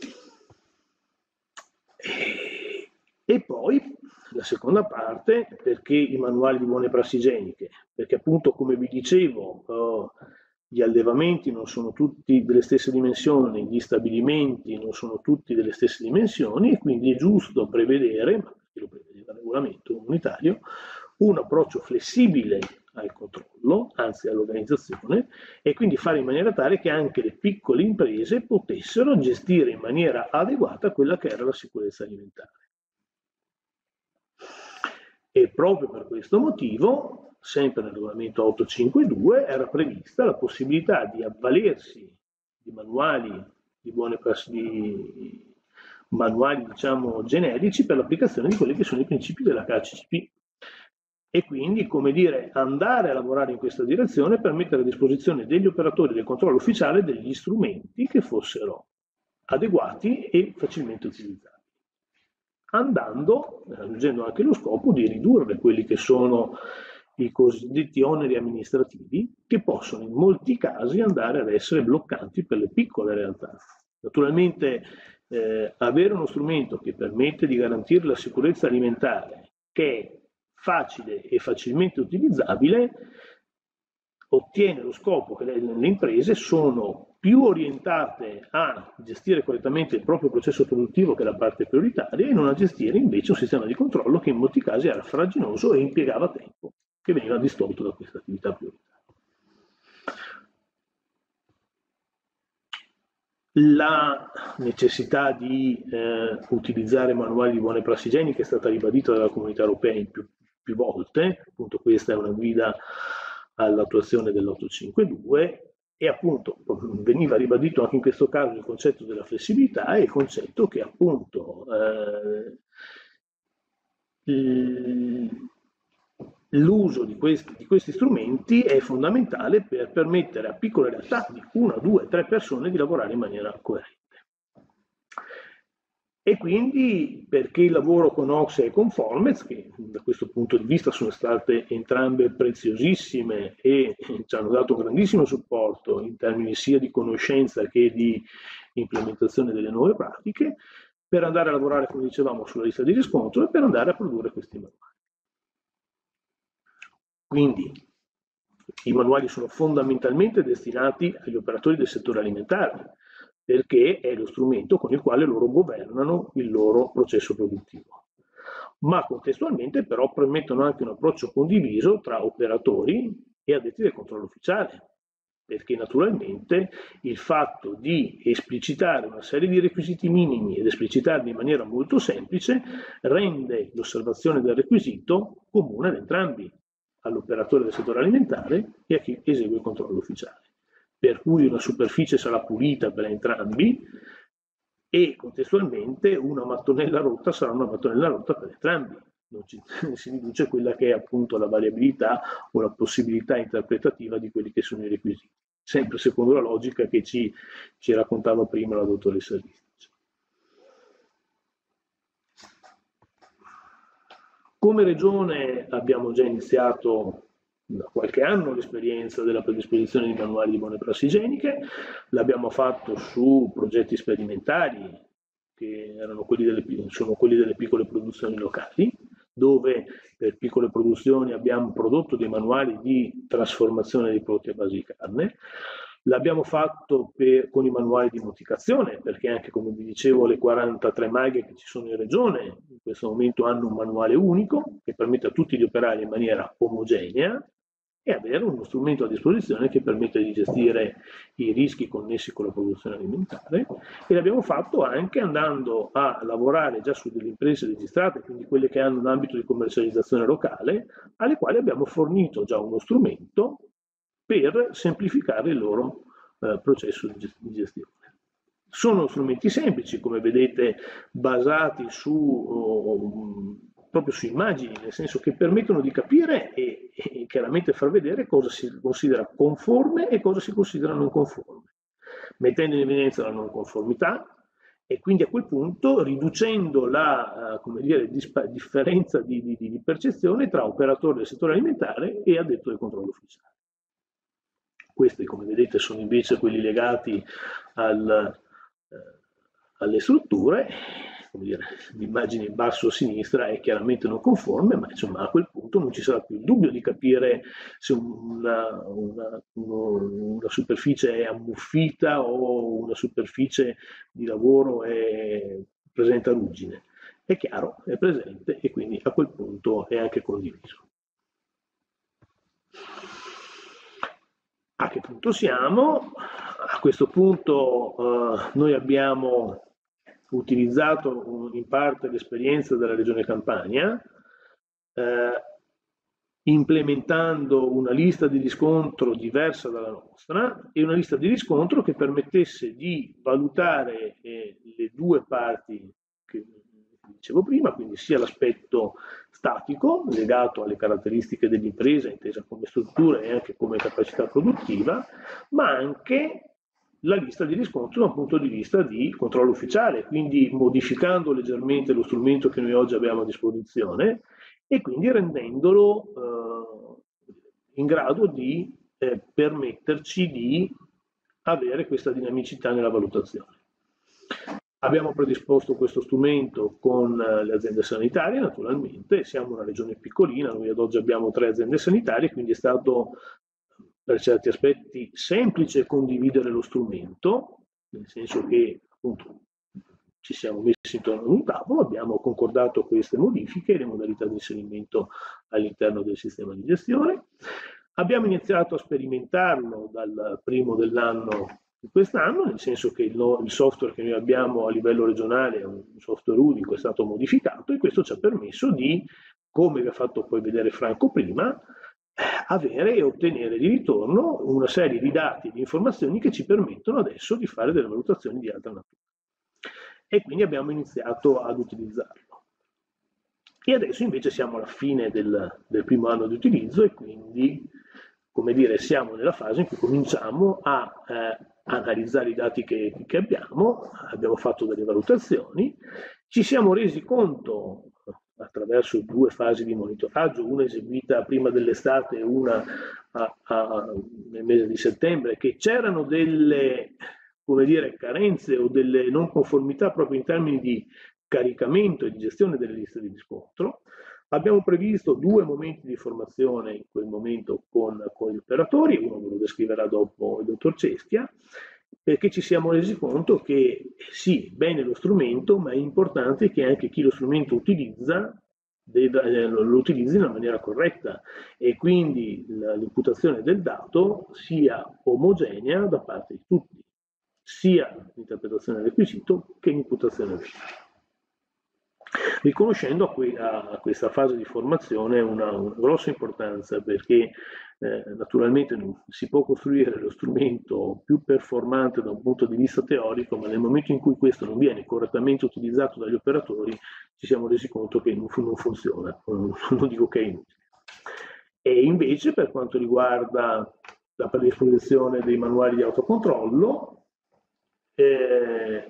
D: E poi la seconda parte, perché i manuali di buone prassi igieniche? Perché appunto, come vi dicevo, uh, gli allevamenti non sono tutti delle stesse dimensioni, gli stabilimenti non sono tutti delle stesse dimensioni e quindi è giusto prevedere, ma perché lo prevede il regolamento comunitario, un approccio flessibile al controllo, anzi all'organizzazione, e quindi fare in maniera tale che anche le piccole imprese potessero gestire in maniera adeguata quella che era la sicurezza alimentare. E proprio per questo motivo, sempre nel regolamento ottocentocinquantadue, era prevista la possibilità di avvalersi di manuali di buone prassi, di manuali diciamo generici per l'applicazione di quelli che sono i principi della K C C P. E quindi, come dire, andare a lavorare in questa direzione per mettere a disposizione degli operatori del controllo ufficiale degli strumenti che fossero adeguati e facilmente utilizzabili, andando, raggiungendo anche lo scopo di ridurre quelli che sono i cosiddetti oneri amministrativi, che possono in molti casi andare ad essere bloccanti per le piccole realtà. Naturalmente eh, avere uno strumento che permette di garantire la sicurezza alimentare, che è facile e facilmente utilizzabile, ottiene lo scopo che le, le imprese sono più orientate a gestire correttamente il proprio processo produttivo, che è la parte prioritaria, e non a gestire invece un sistema di controllo che in molti casi era farraginoso e impiegava tempo, che veniva distolto da questa attività prioritaria. La necessità di eh, utilizzare manuali di buone prassi igieniche è stata ribadita dalla Comunità Europea in più, più volte, appunto questa è una guida all'attuazione dell'ottocentocinquantadue e appunto veniva ribadito anche in questo caso il concetto della flessibilità e il concetto che appunto eh, l'uso di questi, di questi strumenti è fondamentale per permettere a piccole realtà di una, due, tre persone di lavorare in maniera coerente. E quindi perché il lavoro con O C S E e con Formez, che da questo punto di vista sono state entrambe preziosissime e ci hanno dato grandissimo supporto in termini sia di conoscenza che di implementazione delle nuove pratiche, per andare a lavorare, come dicevamo, sulla lista di riscontro e per andare a produrre questi manuali. Quindi i manuali sono fondamentalmente destinati agli operatori del settore alimentare, perché è lo strumento con il quale loro governano il loro processo produttivo. Ma contestualmente però permettono anche un approccio condiviso tra operatori e addetti del controllo ufficiale, perché naturalmente il fatto di esplicitare una serie di requisiti minimi ed esplicitarli in maniera molto semplice rende l'osservazione del requisito comune ad entrambi, all'operatore del settore alimentare e a chi esegue il controllo ufficiale. Per cui una superficie sarà pulita per entrambi e contestualmente una mattonella rotta sarà una mattonella rotta per entrambi. Non ci, si riduce quella che è appunto la variabilità o la possibilità interpretativa di quelli che sono i requisiti, sempre secondo la logica che ci, ci raccontava prima la dottoressa Ristic. Come Regione abbiamo già iniziato da qualche anno l'esperienza della predisposizione di manuali di buone prassi igieniche, l'abbiamo fatto su progetti sperimentali che erano quelli delle, sono quelli delle piccole produzioni locali, dove per piccole produzioni abbiamo prodotto dei manuali di trasformazione dei prodotti a base di carne. L'abbiamo fatto per, con i manuali di moticazione, perché anche, come vi dicevo, le quarantatré maghe che ci sono in regione in questo momento hanno un manuale unico che permette a tutti di operare in maniera omogenea e avere uno strumento a disposizione che permette di gestire i rischi connessi con la produzione alimentare, e l'abbiamo fatto anche andando a lavorare già su delle imprese registrate, quindi quelle che hanno un ambito di commercializzazione locale, alle quali abbiamo fornito già uno strumento per semplificare il loro eh, processo di gestione. Sono strumenti semplici, come vedete, basati su, oh, proprio su immagini, nel senso che permettono di capire e, e chiaramente far vedere cosa si considera conforme e cosa si considera non conforme, mettendo in evidenza la non conformità e quindi a quel punto riducendo la come dire, differenza di, di, di percezione tra operatore del settore alimentare e addetto del controllo ufficiale. Questi, come vedete, sono invece quelli legati al, eh, alle strutture. Come dire, l'immagine in basso a sinistra è chiaramente non conforme, ma insomma a quel punto non ci sarà più il dubbio di capire se una, una, una superficie è ammuffita o una superficie di lavoro è, presenta ruggine. È chiaro, è presente e quindi a quel punto è anche condiviso. A che punto siamo? A questo punto eh, noi abbiamo utilizzato in parte l'esperienza della Regione Campania, eh, implementando una lista di riscontro diversa dalla nostra e una lista di riscontro che permettesse di valutare eh, le due parti che dicevo prima, quindi sia l'aspetto statico legato alle caratteristiche dell'impresa intesa come struttura e anche come capacità produttiva, ma anche la lista di riscontro da un punto di vista di controllo ufficiale, quindi modificando leggermente lo strumento che noi oggi abbiamo a disposizione e quindi rendendolo eh, in grado di eh, permetterci di avere questa dinamicità nella valutazione. Abbiamo predisposto questo strumento con le aziende sanitarie, naturalmente, siamo una regione piccolina, noi ad oggi abbiamo tre aziende sanitarie, quindi è stato per certi aspetti semplice condividere lo strumento, nel senso che appunto ci siamo messi intorno ad un tavolo, abbiamo concordato queste modifiche e le modalità di inserimento all'interno del sistema di gestione. Abbiamo iniziato a sperimentarlo dal primo dell'anno di quest'anno, nel senso che il, no, il software che noi abbiamo a livello regionale, un software unico, è stato modificato e questo ci ha permesso di, come vi ha fatto poi vedere Franco prima, avere e ottenere di ritorno una serie di dati e di informazioni che ci permettono adesso di fare delle valutazioni di altra natura. E quindi abbiamo iniziato ad utilizzarlo. E adesso invece siamo alla fine del, del primo anno di utilizzo e quindi, come dire, siamo nella fase in cui cominciamo a eh, analizzare i dati che, che abbiamo, abbiamo fatto delle valutazioni, ci siamo resi conto attraverso due fasi di monitoraggio, una eseguita prima dell'estate e una a, a, nel mese di settembre, che c'erano delle, come dire, carenze o delle non conformità proprio in termini di caricamento e di gestione delle liste di riscontro. Abbiamo previsto due momenti di formazione in quel momento con, con gli operatori, uno ve lo descriverà dopo il dottor Ceschia, perché ci siamo resi conto che sì, bene lo strumento, ma è importante che anche chi lo strumento utilizza deve, eh, lo utilizzi in una maniera corretta e quindi l'imputazione del dato sia omogenea da parte di tutti, sia l'interpretazione del requisito che l'imputazione del dato. Riconoscendo a, que a questa fase di formazione una, una grossa importanza, perché eh, naturalmente non si può costruire lo strumento più performante da un punto di vista teorico, ma nel momento in cui questo non viene correttamente utilizzato dagli operatori ci siamo resi conto che non, non funziona, non dico che è inutile. E invece per quanto riguarda la predisposizione dei manuali di autocontrollo, eh,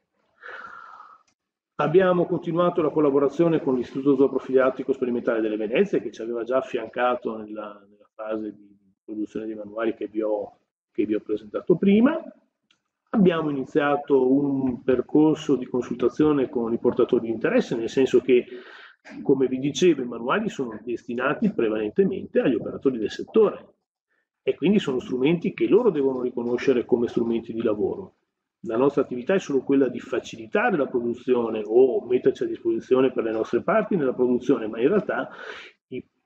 D: abbiamo continuato la collaborazione con l'Istituto Profilattico Sperimentale delle Venezie, che ci aveva già affiancato nella, nella fase di produzione dei manuali che vi, ho, che vi ho presentato prima. Abbiamo iniziato un percorso di consultazione con i portatori di interesse, nel senso che, come vi dicevo, i manuali sono destinati prevalentemente agli operatori del settore e quindi sono strumenti che loro devono riconoscere come strumenti di lavoro. La nostra attività è solo quella di facilitare la produzione o metterci a disposizione per le nostre parti nella produzione, ma in realtà i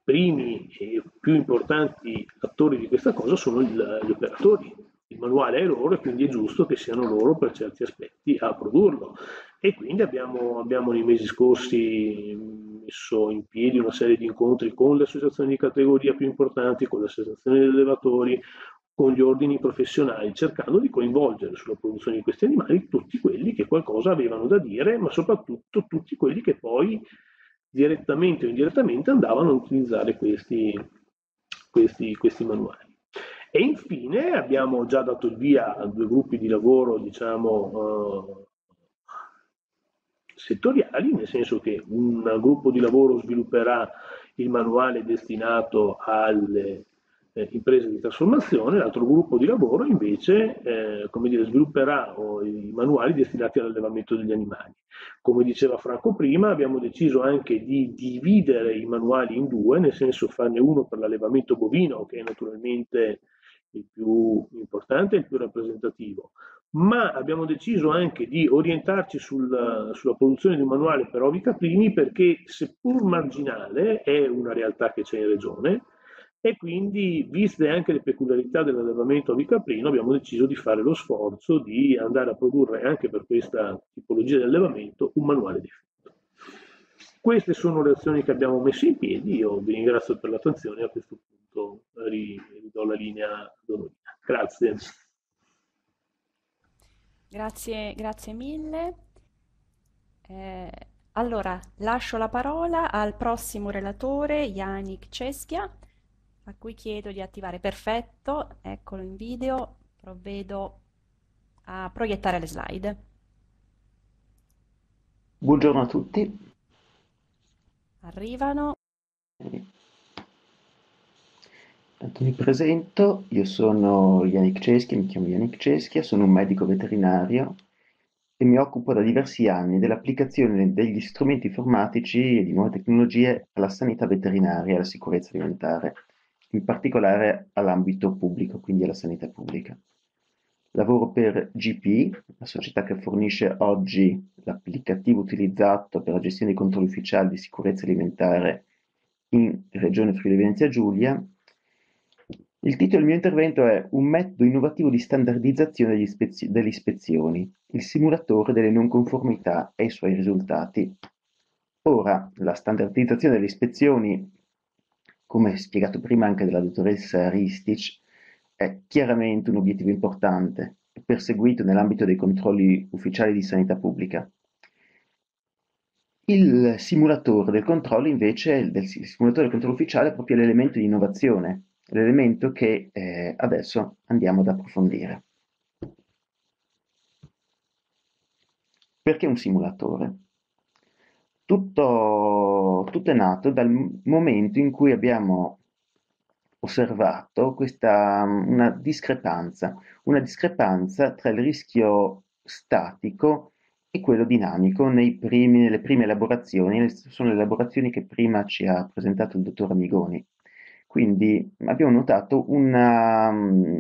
D: primi e più importanti attori di questa cosa sono il, gli operatori. Il manuale è loro e quindi è giusto che siano loro per certi aspetti a produrlo. E quindi abbiamo, abbiamo nei mesi scorsi messo in piedi una serie di incontri con le associazioni di categoria più importanti, con le associazioni degli allevatori, con gli ordini professionali, cercando di coinvolgere sulla produzione di questi animali tutti quelli che qualcosa avevano da dire, ma soprattutto tutti quelli che poi direttamente o indirettamente andavano a utilizzare questi, questi, questi manuali. E infine abbiamo già dato il via a due gruppi di lavoro, diciamo, eh, settoriali, nel senso che un gruppo di lavoro svilupperà il manuale destinato alle eh, imprese di trasformazione, l'altro gruppo di lavoro invece eh, come dire, svilupperà oh, i manuali destinati all'allevamento degli animali. Come diceva Franco prima, abbiamo deciso anche di dividere i manuali in due, nel senso farne uno per l'allevamento bovino, che è naturalmente il più importante e il più rappresentativo, ma abbiamo deciso anche di orientarci sul, sulla produzione di un manuale per ovi caprini perché, seppur marginale, è una realtà che c'è in regione e quindi, viste anche le peculiarità dell'allevamento ovicaprino, abbiamo deciso di fare lo sforzo di andare a produrre anche per questa tipologia di allevamento un manuale definito. Queste sono le azioni che abbiamo messo in piedi. Io vi ringrazio per l'attenzione e a questo punto ridò la linea a Donolina. Grazie.
A: Grazie, grazie mille. Eh, allora, lascio la parola al prossimo relatore, Yannick Ceschia, a cui chiedo di attivare. Perfetto, eccolo in video, provvedo a proiettare le slide.
E: Buongiorno a tutti.
A: Arrivano.
E: Intanto mi presento, io sono Yannick Ceschia, mi chiamo Yannick Ceschia, sono un medico veterinario e mi occupo da diversi anni dell'applicazione degli strumenti informatici e di nuove tecnologie alla sanità veterinaria e alla sicurezza alimentare, in particolare all'ambito pubblico, quindi alla sanità pubblica. Lavoro per G P, la società che fornisce oggi l'applicativo utilizzato per la gestione dei controlli ufficiali di sicurezza alimentare in Regione Friuli Venezia Giulia. Il titolo del mio intervento è Un metodo innovativo di standardizzazione degli ispezio- delle ispezioni, il simulatore delle non conformità e i suoi risultati. Ora, la standardizzazione delle ispezioni, come spiegato prima anche dalla dottoressa Ristic, è chiaramente un obiettivo importante, perseguito nell'ambito dei controlli ufficiali di sanità pubblica. Il simulatore del controllo invece, del simulatore del controllo ufficiale è proprio l'elemento di innovazione, l'elemento che eh, adesso andiamo ad approfondire. Perché un simulatore? Tutto, tutto è nato dal momento in cui abbiamo osservato questa, una discrepanza, una discrepanza tra il rischio statico e quello dinamico nei primi, nelle prime elaborazioni, sono le elaborazioni che prima ci ha presentato il dottor Amigoni. Quindi abbiamo notato una,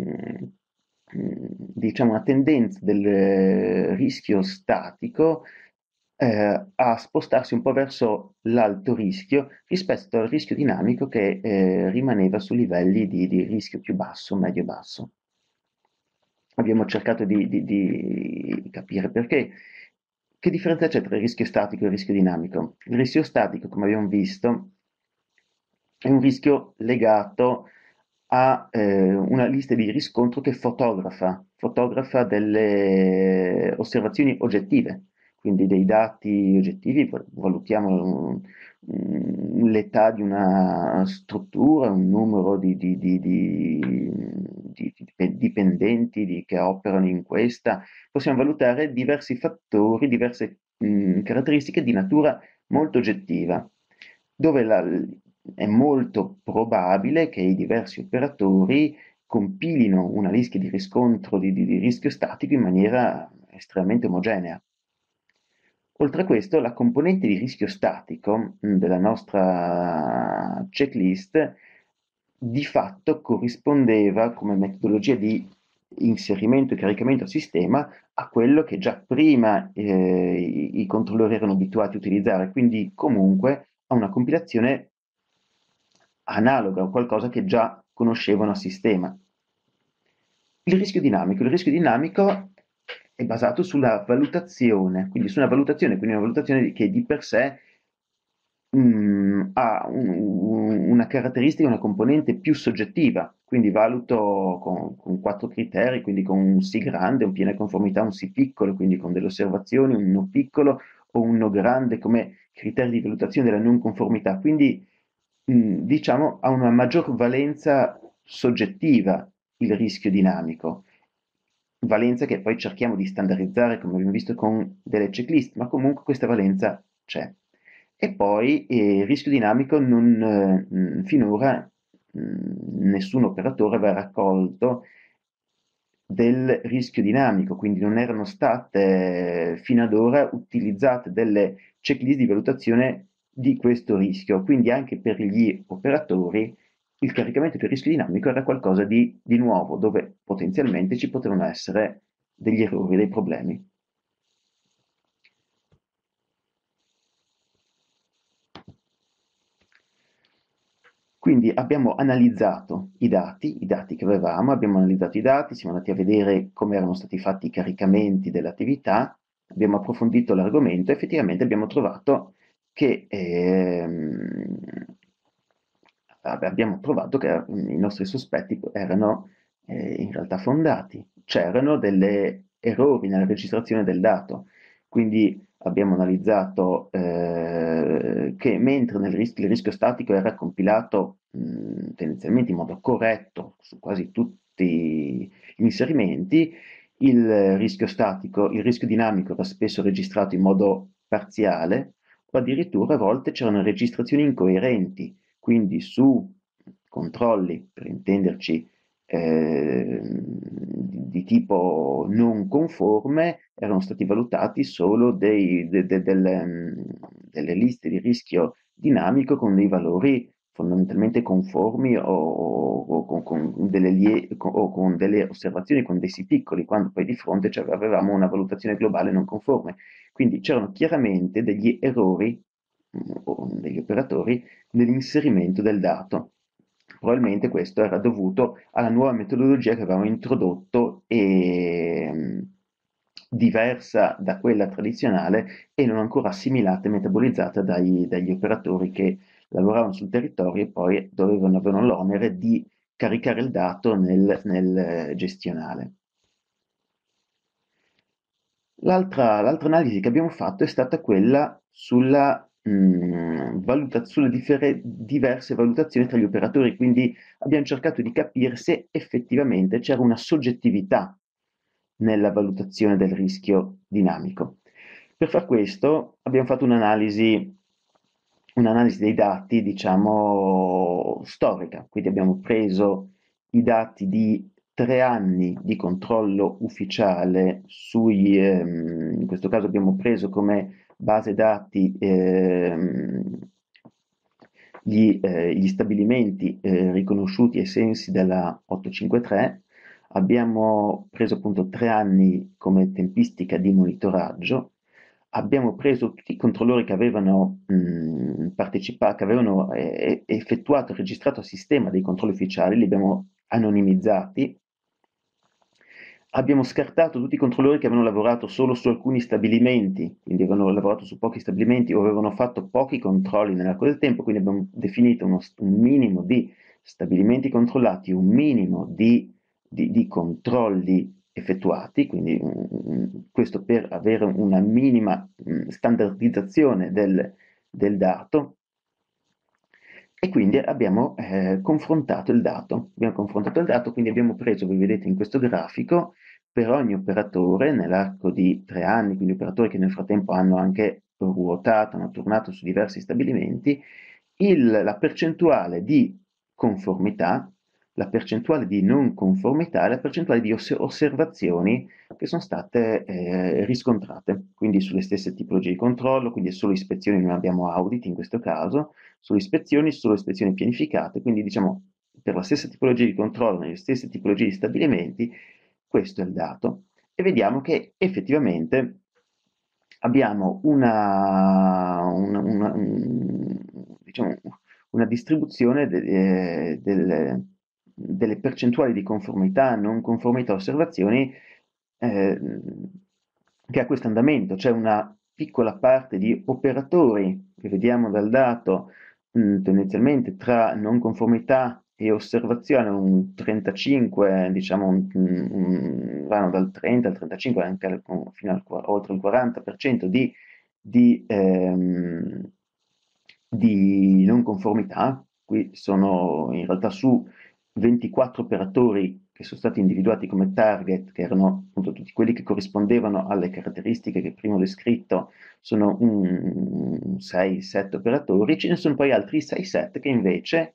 E: diciamo, una tendenza del rischio statico eh, a spostarsi un po' verso l'alto rischio rispetto al rischio dinamico che eh, rimaneva su livelli di, di rischio più basso, medio-basso. Abbiamo cercato di, di, di capire perché. Che differenza c'è tra il rischio statico e il rischio dinamico? Il rischio statico, come abbiamo visto, è un rischio legato a eh, una lista di riscontro che fotografa, fotografa delle osservazioni oggettive, quindi dei dati oggettivi, valutiamo um, l'età di una struttura, un numero di, di, di, di, di, di dipendenti di, che operano in questa, possiamo valutare diversi fattori, diverse mh, caratteristiche di natura molto oggettiva, dove la, è molto probabile che i diversi operatori compilino una lista di riscontro di, di, di rischio statico in maniera estremamente omogenea. Oltre a questo, la componente di rischio statico della nostra checklist di fatto corrispondeva come metodologia di inserimento e caricamento al sistema a quello che già prima eh, i, i controllori erano abituati a utilizzare, quindi comunque a una compilazione analoga o qualcosa che già conoscevano a sistema. Il rischio dinamico. Il rischio dinamico è basato sulla valutazione, quindi su una valutazione, quindi una valutazione che di per sé mh, ha un, un, una caratteristica, una componente più soggettiva, quindi valuto con, con quattro criteri, quindi con un sì grande, un piena conformità, un sì piccolo, quindi con delle osservazioni, un no piccolo o un no grande come criteri di valutazione della non conformità, quindi mh, diciamo ha una maggior valenza soggettiva il rischio dinamico, valenza che poi cerchiamo di standardizzare come abbiamo visto con delle checklist, ma comunque questa valenza c'è. E poi eh, il rischio dinamico non, eh, finora mh, nessun operatore aveva raccolto del rischio dinamico, quindi non erano state eh, fino ad ora utilizzate delle checklist di valutazione di questo rischio, quindi anche per gli operatori il caricamento del rischio dinamico era qualcosa di, di nuovo, dove potenzialmente ci potevano essere degli errori, dei problemi. Quindi abbiamo analizzato i dati, i dati che avevamo, abbiamo analizzato i dati, siamo andati a vedere come erano stati fatti i caricamenti dell'attività, abbiamo approfondito l'argomento e effettivamente abbiamo trovato che ehm, abbiamo trovato che i nostri sospetti erano eh, in realtà fondati, c'erano degli errori nella registrazione del dato, quindi abbiamo analizzato eh, che mentre nel ris- il rischio statico era compilato mh, tendenzialmente in modo corretto su quasi tutti gli inserimenti, il rischio statico, il rischio dinamico era spesso registrato in modo parziale o addirittura a volte c'erano registrazioni incoerenti, quindi su controlli, per intenderci, eh, di, di tipo non conforme, erano stati valutati solo dei, de, de, delle, delle liste di rischio dinamico con dei valori fondamentalmente conformi o, o, con, con delle lie, o con delle osservazioni con dei sì piccoli, quando poi di fronte cioè, avevamo una valutazione globale non conforme. Quindi c'erano chiaramente degli errori o degli operatori nell'inserimento del dato. Probabilmente questo era dovuto alla nuova metodologia che avevamo introdotto e diversa da quella tradizionale e non ancora assimilata e metabolizzata dai, dagli operatori che lavoravano sul territorio e poi dovevano, avevano l'onere di caricare il dato nel, nel gestionale. L'altra, l'altra analisi che abbiamo fatto è stata quella sulla, mh, valuta- sulle differ- diverse valutazioni tra gli operatori, quindi abbiamo cercato di capire se effettivamente c'era una soggettività nella valutazione del rischio dinamico. Per far questo abbiamo fatto un'analisi, un'analisi dei dati, diciamo, storica, quindi abbiamo preso i dati di tre anni di controllo ufficiale sui, ehm, in questo caso abbiamo preso come base dati ehm, gli, eh, gli stabilimenti eh, riconosciuti ai sensi della ottocentocinquantatré, abbiamo preso appunto tre anni come tempistica di monitoraggio, abbiamo preso tutti i controllori che avevano mh, partecipato, che avevano eh, effettuato e registrato a sistema dei controlli ufficiali, li abbiamo anonimizzati. Abbiamo scartato tutti i controllori che avevano lavorato solo su alcuni stabilimenti, quindi avevano lavorato su pochi stabilimenti o avevano fatto pochi controlli nell'arco del tempo, quindi abbiamo definito uno, un minimo di stabilimenti controllati, un minimo di, di, di controlli effettuati, quindi um, questo per avere una minima um, standardizzazione del, del dato. E quindi abbiamo eh, confrontato il dato, abbiamo confrontato il dato, quindi abbiamo preso, voi vedete in questo grafico, per ogni operatore nell'arco di tre anni, quindi operatori che nel frattempo hanno anche ruotato, hanno tornato su diversi stabilimenti, il, la percentuale di conformità, la percentuale di non conformità e la percentuale di oss- osservazioni che sono state eh, riscontrate, quindi sulle stesse tipologie di controllo, quindi solo ispezioni, non abbiamo audit in questo caso, solo ispezioni, solo ispezioni pianificate, quindi diciamo per la stessa tipologia di controllo, nelle stesse tipologie di stabilimenti, questo è il dato. E vediamo che effettivamente abbiamo una, una, una, un, diciamo, una distribuzione de, eh, del, delle percentuali di conformità, non conformità, osservazioni eh, che ha questo andamento. C'è una piccola parte di operatori che vediamo dal dato mh, tendenzialmente tra non conformità e osservazione, un trentacinque, diciamo, un, un, vanno dal trenta al trentacinque, anche al, fino al, oltre il quaranta per cento di, di, ehm, di non conformità. Qui sono in realtà su ventiquattro operatori che sono stati individuati come target, che erano appunto tutti quelli che corrispondevano alle caratteristiche che prima ho descritto, sono un sei sette operatori, ce ne sono poi altri sei sette che invece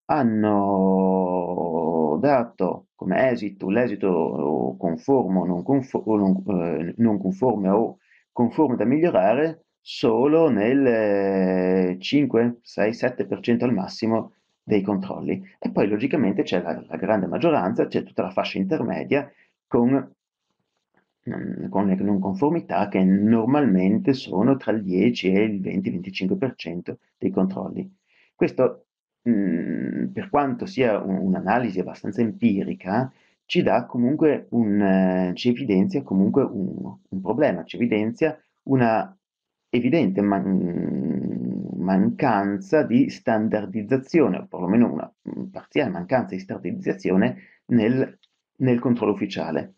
E: hanno dato come esito l'esito conforme o non, conforme, o non, eh, non conforme o conforme da migliorare solo nel cinque, sei, sette per cento al massimo dei controlli. E poi logicamente c'è la, la grande maggioranza, c'è tutta la fascia intermedia con, con le non conformità che normalmente sono tra il dieci e il venti venticinque per cento dei controlli. Questo, mh, per quanto sia un, un'analisi abbastanza empirica, ci dà comunque un, eh, ci evidenzia comunque un, un problema, ci evidenzia una evidente man- mancanza di standardizzazione, o perlomeno una mm, parziale mancanza di standardizzazione nel, nel controllo ufficiale.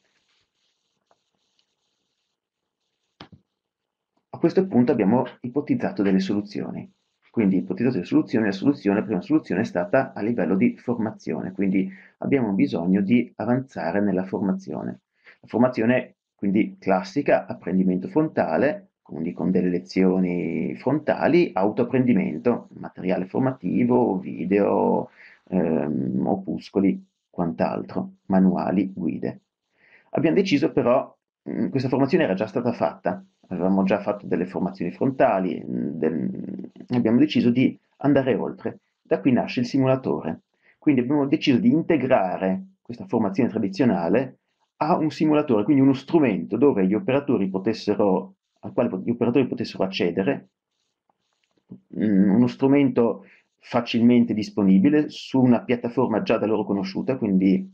E: A questo punto abbiamo ipotizzato delle soluzioni. Quindi ipotizzato delle soluzioni, la soluzione, la prima soluzione è stata a livello di formazione, quindi abbiamo bisogno di avanzare nella formazione. La formazione quindi classica, apprendimento frontale, quindi con delle lezioni frontali, autoapprendimento, materiale formativo, video, ehm, opuscoli, quant'altro, manuali, guide. Abbiamo deciso però, mh, questa formazione era già stata fatta, avevamo già fatto delle formazioni frontali, mh, del- abbiamo deciso di andare oltre. Da qui nasce il simulatore. Quindi abbiamo deciso di integrare questa formazione tradizionale a un simulatore, quindi uno strumento dove gli operatori potessero, al quale gli operatori potessero accedere, mh, uno strumento facilmente disponibile su una piattaforma già da loro conosciuta, quindi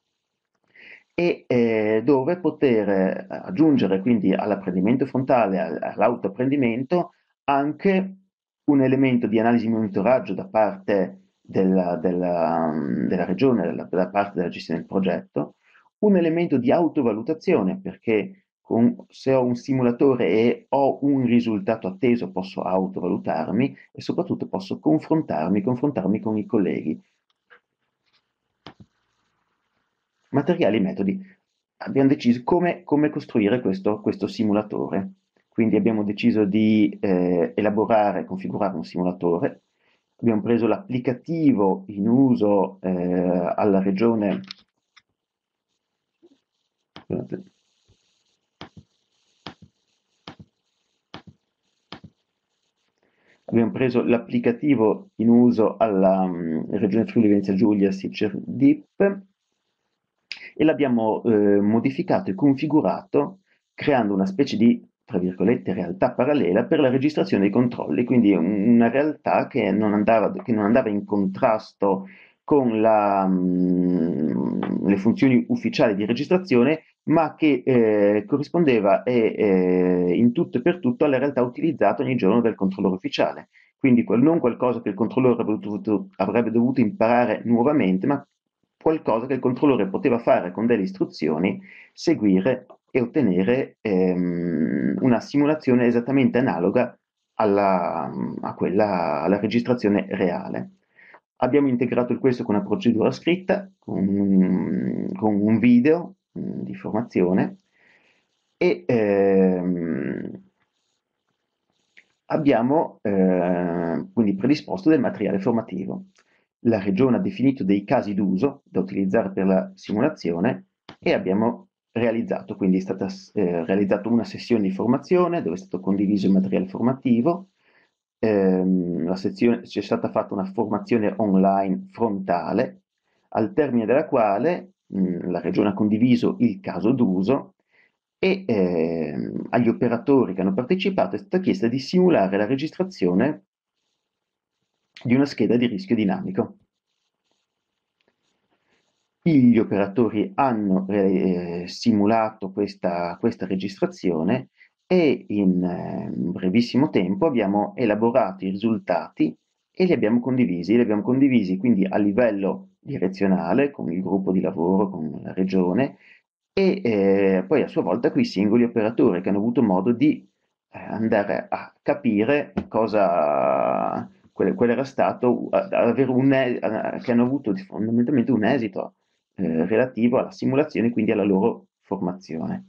E: e eh, dove poter eh, aggiungere quindi all'apprendimento frontale, al- all'autoapprendimento, anche un elemento di analisi e monitoraggio da parte della, della, mm, della regione, della, da parte della gestione del progetto, un elemento di autovalutazione, perché con- se ho un simulatore e ho un risultato atteso posso autovalutarmi e soprattutto posso confrontarmi, confrontarmi con i colleghi. Materiali e metodi. Abbiamo deciso come, come costruire questo, questo simulatore. Quindi abbiamo deciso di eh, elaborare e configurare un simulatore. Abbiamo preso l'applicativo in uso eh, alla regione. Scusate. Abbiamo preso l'applicativo in uso alla um, regione Friuli Venezia Giulia, Sicer D I P, e l'abbiamo eh, modificato e configurato creando una specie di, tra virgolette, realtà parallela per la registrazione dei controlli, quindi una realtà che non andava, che non andava in contrasto con la, mh, le funzioni ufficiali di registrazione, ma che eh, corrispondeva e, eh, in tutto e per tutto alla realtà utilizzata ogni giorno dal controllore ufficiale. Quindi non qualcosa che il controllore avrebbe dovuto, avrebbe dovuto imparare nuovamente, ma qualcosa che il controllore poteva fare con delle istruzioni, seguire e ottenere ehm, una simulazione esattamente analoga alla, a quella, alla registrazione reale. Abbiamo integrato questo con una procedura scritta, con, con un video mh, di formazione e ehm, abbiamo eh, quindi predisposto del materiale formativo. La regione ha definito dei casi d'uso da utilizzare per la simulazione e abbiamo realizzato, quindi è stata eh, realizzata una sessione di formazione dove è stato condiviso il materiale formativo, ehm, la sezione, c'è stata fatta una formazione online frontale, al termine della quale mh, la regione ha condiviso il caso d'uso e ehm, agli operatori che hanno partecipato è stata chiesta di simulare la registrazione di una scheda di rischio dinamico. Gli operatori hanno eh, simulato questa, questa registrazione e in eh, un brevissimo tempo abbiamo elaborato i risultati e li abbiamo condivisi. Li abbiamo condivisi quindi a livello direzionale con il gruppo di lavoro, con la regione e eh, poi a sua volta con i singoli operatori che hanno avuto modo di eh, andare a capire cosa qual, qual era stato, a- a avere un, e- a- che hanno avuto di- fondamentalmente un esito eh, relativo alla simulazione e quindi alla loro formazione.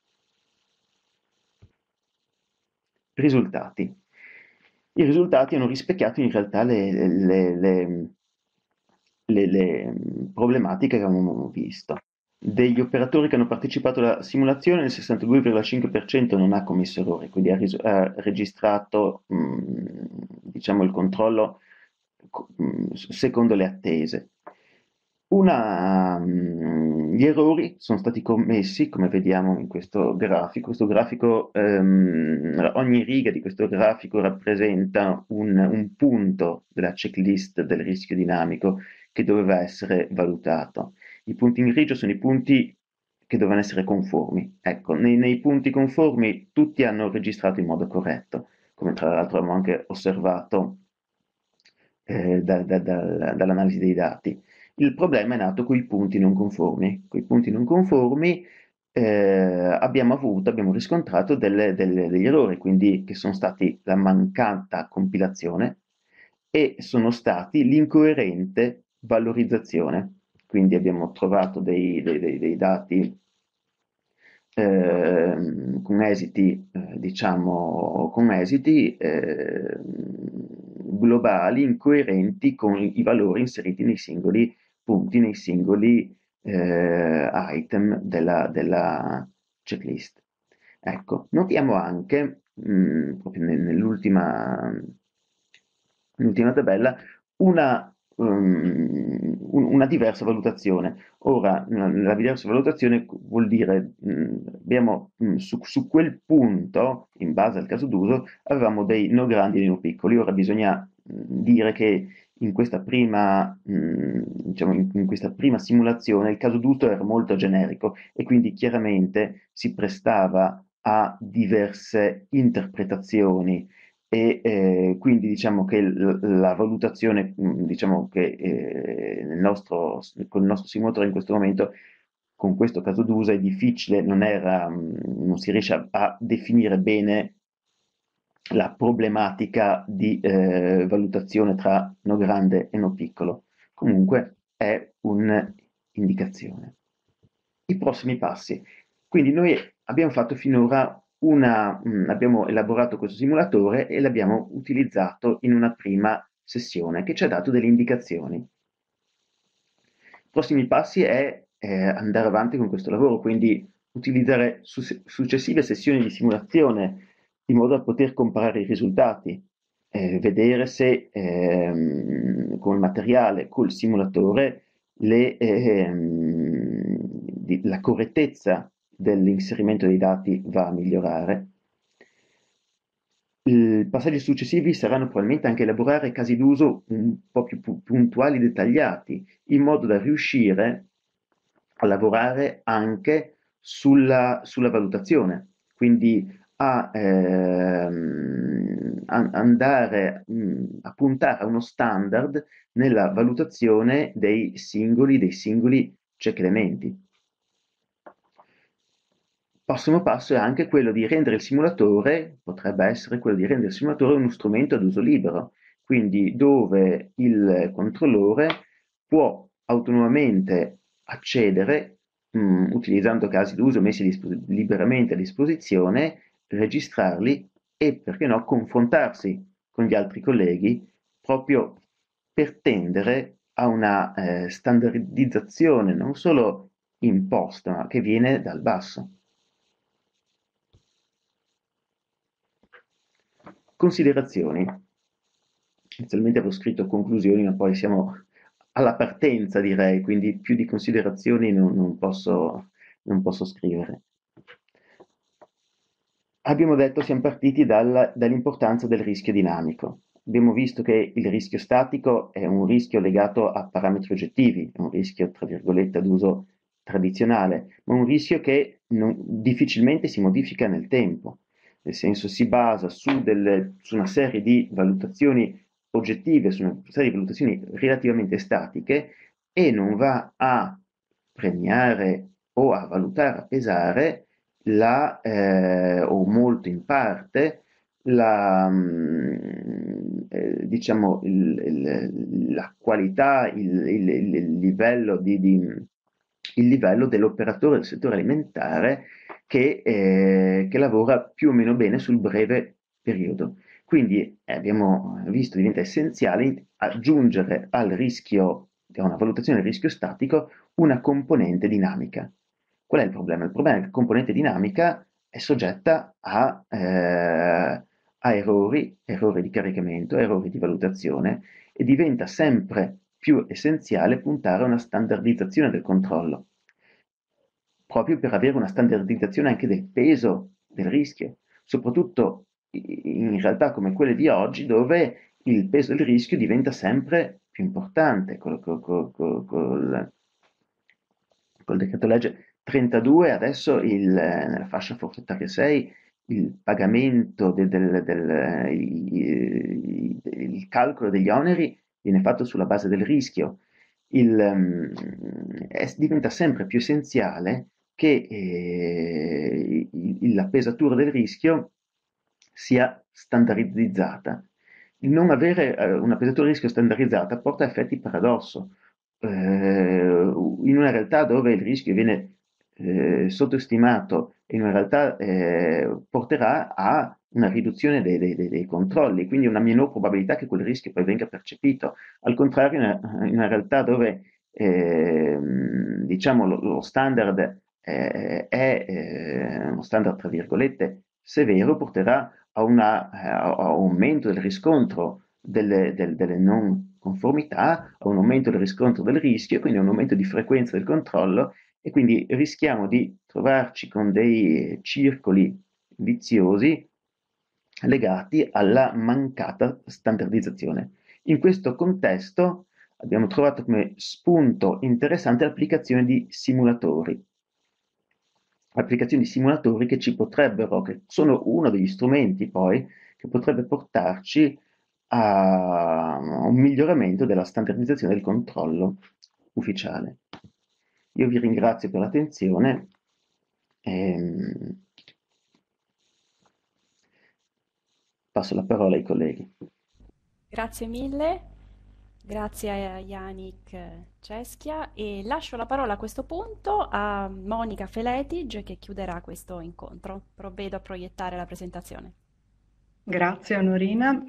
E: Risultati. I risultati hanno rispecchiato in realtà le, le- le- le- le problematiche che avevamo visto. Degli operatori che hanno partecipato alla simulazione, il sessantadue virgola cinque per cento non ha commesso errori, quindi ha, ris- ha registrato mh, diciamo, il controllo co- mh, secondo le attese. Una, mh, gli errori sono stati commessi, come vediamo in questo grafico. Questo grafico, ehm, ogni riga di questo grafico rappresenta un, un punto della checklist del rischio dinamico che doveva essere valutato. I punti in grigio sono i punti che dovevano essere conformi. Ecco, nei, nei punti conformi tutti hanno registrato in modo corretto, come tra l'altro abbiamo anche osservato eh, da- da- da- dall'analisi dei dati. Il problema è nato con i punti non conformi. Con i punti non conformi eh, abbiamo avuto, abbiamo riscontrato delle- delle- degli errori, quindi che sono stati la mancata compilazione e sono stati l'incoerente valorizzazione. Quindi abbiamo trovato dei, dei- dei- dei dati ehm, con esiti, eh, diciamo, con esiti eh, globali incoerenti con i valori inseriti nei singoli punti, nei singoli eh, item della, della checklist. Ecco, notiamo anche, mh, proprio nell'ultima, nell'ultima tabella, una, um, una diversa valutazione. Ora, la diversa valutazione vuol dire, mh, abbiamo mh, su, su quel punto, in base al caso d'uso, avevamo dei no grandi e dei no piccoli. Ora bisogna mh, dire che in questa prima, mh, diciamo, in, in questa prima simulazione il caso d'uso era molto generico e quindi chiaramente si prestava a diverse interpretazioni e eh, quindi diciamo che l- la valutazione, mh, diciamo che eh, nel nostro, con il nostro simulatore in questo momento, con questo caso d'uso è difficile, non era, mh, non si riesce a, a definire bene la problematica di eh, valutazione tra no grande e no piccolo. Comunque è un'indicazione. I prossimi passi. Quindi noi abbiamo fatto finora una, mh, abbiamo elaborato questo simulatore e l'abbiamo utilizzato in una prima sessione che ci ha dato delle indicazioni. I prossimi passi è eh, andare avanti con questo lavoro, quindi utilizzare su- successive sessioni di simulazione in modo da poter comparare i risultati, eh, vedere se ehm, con il materiale, col simulatore, le, ehm, di- la correttezza dell'inserimento dei dati va a migliorare. I passaggi successivi saranno probabilmente anche elaborare casi d'uso un po' più pu- puntuali e dettagliati, in modo da riuscire a lavorare anche sulla, sulla valutazione, quindi a, ehm, a- andare mh, a puntare a uno standard nella valutazione dei singoli, dei singoli check elementi. Il prossimo passo è anche quello di rendere il simulatore, potrebbe essere quello di rendere il simulatore uno strumento ad uso libero, quindi dove il controllore può autonomamente accedere, mh, utilizzando casi d'uso messi dispo- liberamente a disposizione, registrarli e, perché no, confrontarsi con gli altri colleghi proprio per tendere a una eh, standardizzazione non solo imposta, ma che viene dal basso. Considerazioni. Inizialmente avevo scritto conclusioni, ma poi siamo alla partenza, direi, quindi più di considerazioni non, non posso, non posso scrivere. Abbiamo detto, siamo partiti dal- dall'importanza del rischio dinamico. abbiamo visto che il rischio statico è un rischio legato a parametri oggettivi, è un rischio, tra virgolette, ad uso tradizionale, ma un rischio che non, difficilmente si modifica nel tempo, nel senso si basa su, delle, su una serie di valutazioni oggettive, su una serie di valutazioni relativamente statiche e non va a premiare o a valutare, a pesare la, eh, o molto in parte, la, mh, eh, diciamo, il, il, la qualità, il, il, il livello di, di, il livello dell'operatore del settore alimentare che, eh, che lavora più o meno bene sul breve periodo. Quindi eh, abbiamo visto diventa essenziale aggiungere al rischio, a una valutazione del rischio statico, una componente dinamica. Qual è il problema? Il problema è che la componente dinamica è soggetta a, eh, a errori, errori di caricamento, errori di valutazione e diventa sempre più essenziale puntare a una standardizzazione del controllo, proprio per avere una standardizzazione anche del peso del rischio, soprattutto in realtà come quelle di oggi dove il peso del rischio diventa sempre più importante col, col, col, col, col decreto legge trentadue, adesso il, nella fascia forfettaria sei il pagamento del, del, del il, il calcolo degli oneri viene fatto sulla base del rischio. Il, um, è, diventa sempre più essenziale che eh, il, la pesatura del rischio sia standardizzata. Il non avere eh, una pesatura di rischio standardizzata porta a effetti paradosso. Eh, in una realtà dove il rischio viene eh, sottostimato, in una realtà eh, porterà a una riduzione dei, dei, dei, controlli, quindi una minor probabilità che quel rischio poi venga percepito. Al contrario, in una, in una realtà dove eh, diciamo lo, lo standard eh, è eh, uno standard tra virgolette severo, porterà a, una, a, a un aumento del riscontro delle, del, delle non conformità, a un aumento del riscontro del rischio, quindi a un aumento di frequenza del controllo e quindi rischiamo di trovarci con dei circoli viziosi legati alla mancata standardizzazione. In questo contesto abbiamo trovato come spunto interessante l'applicazione di simulatori. Applicazioni di simulatori che ci potrebbero, che sono uno degli strumenti poi, che potrebbe portarci a un miglioramento della standardizzazione del controllo ufficiale. Io vi ringrazio per l'attenzione e passo la parola ai colleghi.
A: Grazie mille, grazie a Yannick Ceschia e lascio la parola a questo punto a Monica Feletig che chiuderà questo incontro. Provvedo a proiettare la presentazione.
F: Grazie Onorina.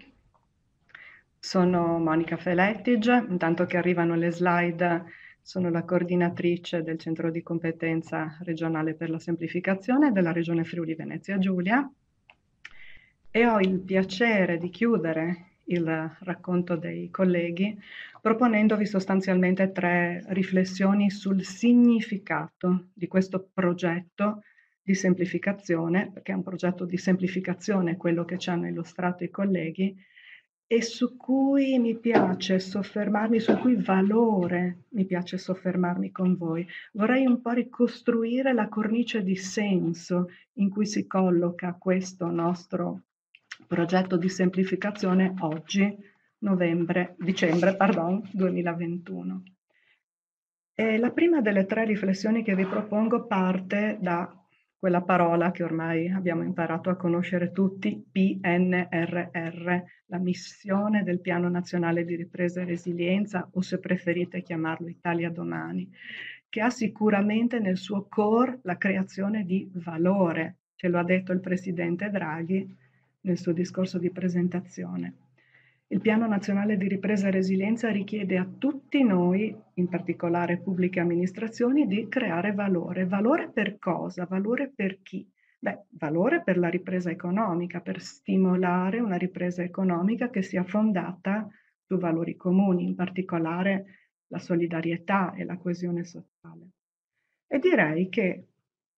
F: Sono Monica Feletig, intanto che arrivano le slide sono la coordinatrice del Centro di Competenza Regionale per la Semplificazione della Regione Friuli Venezia Giulia e ho il piacere di chiudere il racconto dei colleghi proponendovi sostanzialmente tre riflessioni sul significato di questo progetto di semplificazione, perché è un progetto di semplificazione quello che ci hanno illustrato i colleghi, e su cui mi piace soffermarmi, sul cui valore mi piace soffermarmi con voi. Vorrei un po' ricostruire la cornice di senso in cui si colloca questo nostro progetto di semplificazione oggi, novembre, dicembre, pardon, duemilaventuno. E la prima delle tre riflessioni che vi propongo parte da quella parola che ormai abbiamo imparato a conoscere tutti, P N R R, la missione del Piano Nazionale di Ripresa e Resilienza, o se preferite chiamarlo Italia Domani, che ha sicuramente nel suo core la creazione di valore, ce lo ha detto il Presidente Draghi nel suo discorso di presentazione. Il Piano Nazionale di Ripresa e Resilienza richiede a tutti noi, in particolare pubbliche amministrazioni, di creare valore. Valore per cosa? Valore per chi? Beh, valore per la ripresa economica, per stimolare una ripresa economica che sia fondata su valori comuni, in particolare la solidarietà e la coesione sociale. E direi che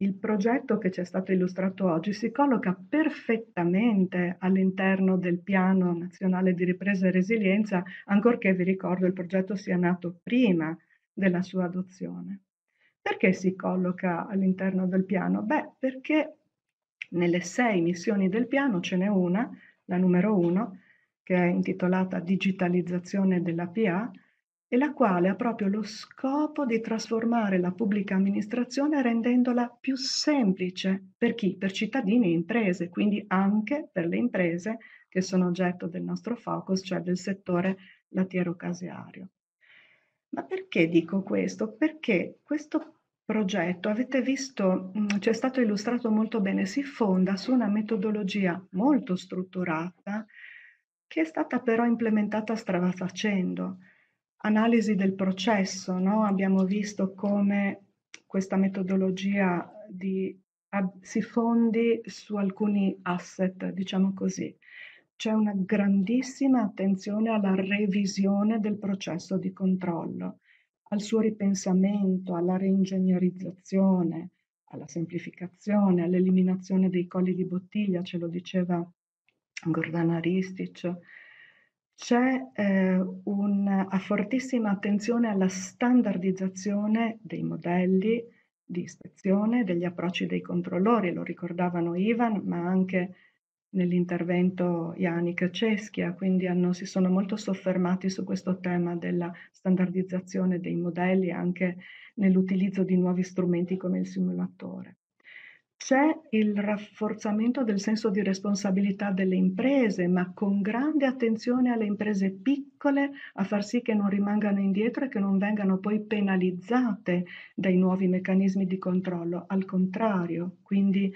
F: il progetto che ci è stato illustrato oggi si colloca perfettamente all'interno del Piano Nazionale di Ripresa e Resilienza, ancorché, vi ricordo, il progetto sia nato prima della sua adozione. Perché si colloca all'interno del piano? Beh, perché nelle sei missioni del piano ce n'è una, la numero uno, che è intitolata Digitalizzazione della P A, e la quale ha proprio lo scopo di trasformare la pubblica amministrazione rendendola più semplice per chi? Per cittadini e imprese, quindi anche per le imprese che sono oggetto del nostro focus, cioè del settore lattiero-caseario. Ma perché dico questo? Perché questo progetto, avete visto, ci è stato illustrato molto bene, si fonda su una metodologia molto strutturata che è stata però implementata stravafacendo. Analisi del processo, no? Abbiamo visto come questa metodologia di, ab, si fondi su alcuni asset, diciamo così. C'è una grandissima attenzione alla revisione del processo di controllo, al suo ripensamento, alla reingegnerizzazione, alla semplificazione, all'eliminazione dei colli di bottiglia, ce lo diceva Gordana Ristic. C'è eh, una fortissima attenzione alla standardizzazione dei modelli di ispezione, degli approcci dei controllori, lo ricordavano Ivan, ma anche nell'intervento Janik Ceschia, quindi hanno, si sono molto soffermati su questo tema della standardizzazione dei modelli anche nell'utilizzo di nuovi strumenti come il simulatore. C'è il rafforzamento del senso di responsabilità delle imprese, ma con grande attenzione alle imprese piccole a far sì che non rimangano indietro e che non vengano poi penalizzate dai nuovi meccanismi di controllo. Al contrario, quindi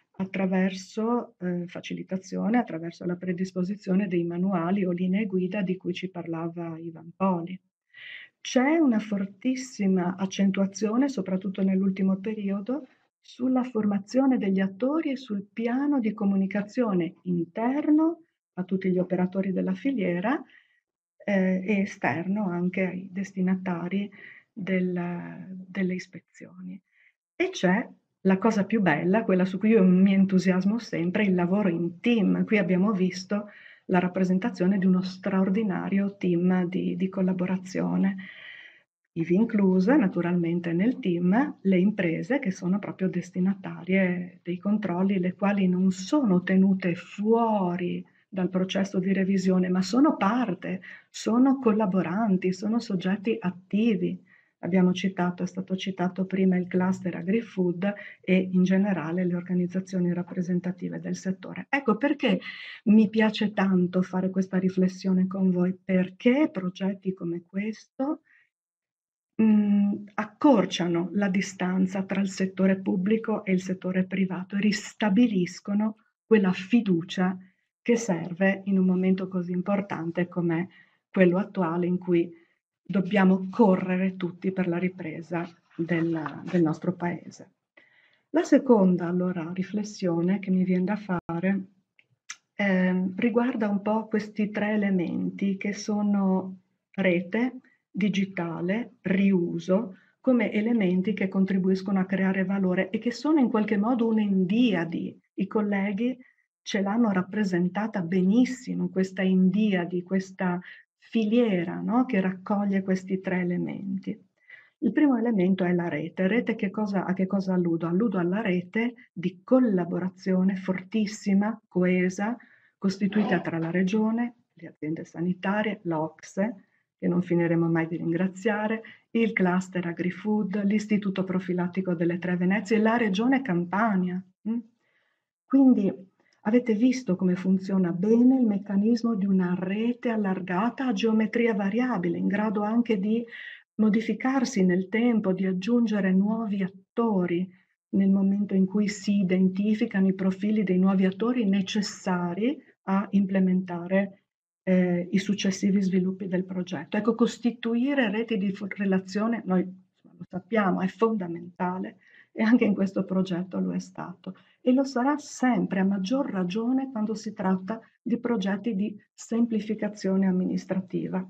F: attraverso eh, facilitazione, attraverso la predisposizione dei manuali o linee guida di cui ci parlava Ivan Poli. C'è una fortissima accentuazione, soprattutto nell'ultimo periodo, sulla formazione degli attori e sul piano di comunicazione interno a tutti gli operatori della filiera eh, e esterno anche ai destinatari del, delle ispezioni. E c'è la cosa più bella, quella su cui io mi entusiasmo sempre, il lavoro in team. Qui abbiamo visto la rappresentazione di uno straordinario team di, di collaborazione, ivi incluse naturalmente nel team le imprese che sono proprio destinatarie dei controlli, le quali non sono tenute fuori dal processo di revisione, ma sono parte, sono collaboranti, sono soggetti attivi. Abbiamo citato, è stato citato prima il cluster agri-food e in generale le organizzazioni rappresentative del settore. Ecco perché mi piace tanto fare questa riflessione con voi, perché progetti come questo mh, accorciano la distanza tra il settore pubblico e il settore privato e ristabiliscono quella fiducia che serve in un momento così importante come quello attuale in cui dobbiamo correre tutti per la ripresa del, del nostro paese. La seconda, allora, riflessione che mi viene da fare eh, riguarda un po' questi tre elementi che sono rete, digitale, riuso, come elementi che contribuiscono a creare valore e che sono in qualche modo un'endiadi. I colleghi ce l'hanno rappresentata benissimo, questa endiadi, questa filiera, no? Che raccoglie questi tre elementi. Il primo elemento è la rete. Rete che cosa, a che cosa alludo? Alludo alla rete di collaborazione fortissima, coesa, costituita tra la Regione, le aziende sanitarie, l'Ocse, che non finiremo mai di ringraziare, il cluster agri-food, l'Istituto Profilattico delle Tre Venezie e la Regione Campania. Quindi avete visto come funziona bene il meccanismo di una rete allargata a geometria variabile, in grado anche di modificarsi nel tempo, di aggiungere nuovi attori nel momento in cui si identificano i profili dei nuovi attori necessari a implementare eh, i successivi sviluppi del progetto. Ecco, costituire reti di relazione, noi lo sappiamo, è fondamentale e anche in questo progetto lo è stato e lo sarà sempre, a maggior ragione quando si tratta di progetti di semplificazione amministrativa.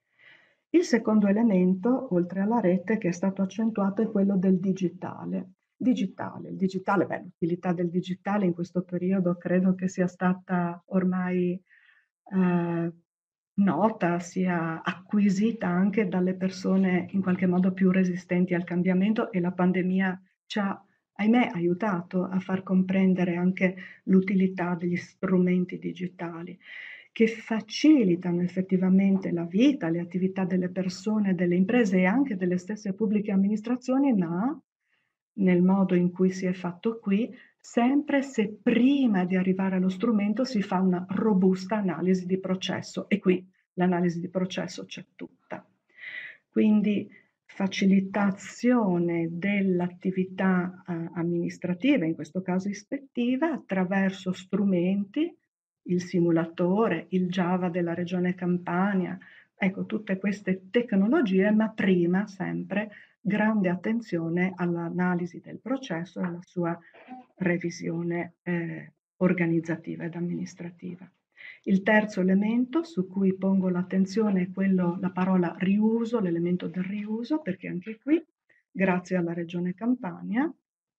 F: Il secondo elemento, oltre alla rete, che è stato accentuato, è quello del digitale. Digitale, il digitale, beh, l'utilità del digitale in questo periodo credo che sia stata ormai eh, nota, sia acquisita anche dalle persone in qualche modo più resistenti al cambiamento, e la pandemia ci ha, ahimè, aiutato a far comprendere anche l'utilità degli strumenti digitali, che facilitano effettivamente la vita, le attività delle persone, delle imprese e anche delle stesse pubbliche amministrazioni, ma nel modo in cui si è fatto qui, sempre se prima di arrivare allo strumento si fa una robusta analisi di processo, e qui l'analisi di processo c'è tutta. Quindi facilitazione dell'attività eh, amministrativa, in questo caso ispettiva, attraverso strumenti, il simulatore, il Java della Regione Campania, ecco, tutte queste tecnologie, ma prima sempre grande attenzione all'analisi del processo e alla sua revisione eh, organizzativa ed amministrativa. Il terzo elemento su cui pongo l'attenzione è quello, la parola riuso, l'elemento del riuso, perché anche qui, grazie alla Regione Campania,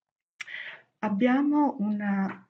F: abbiamo una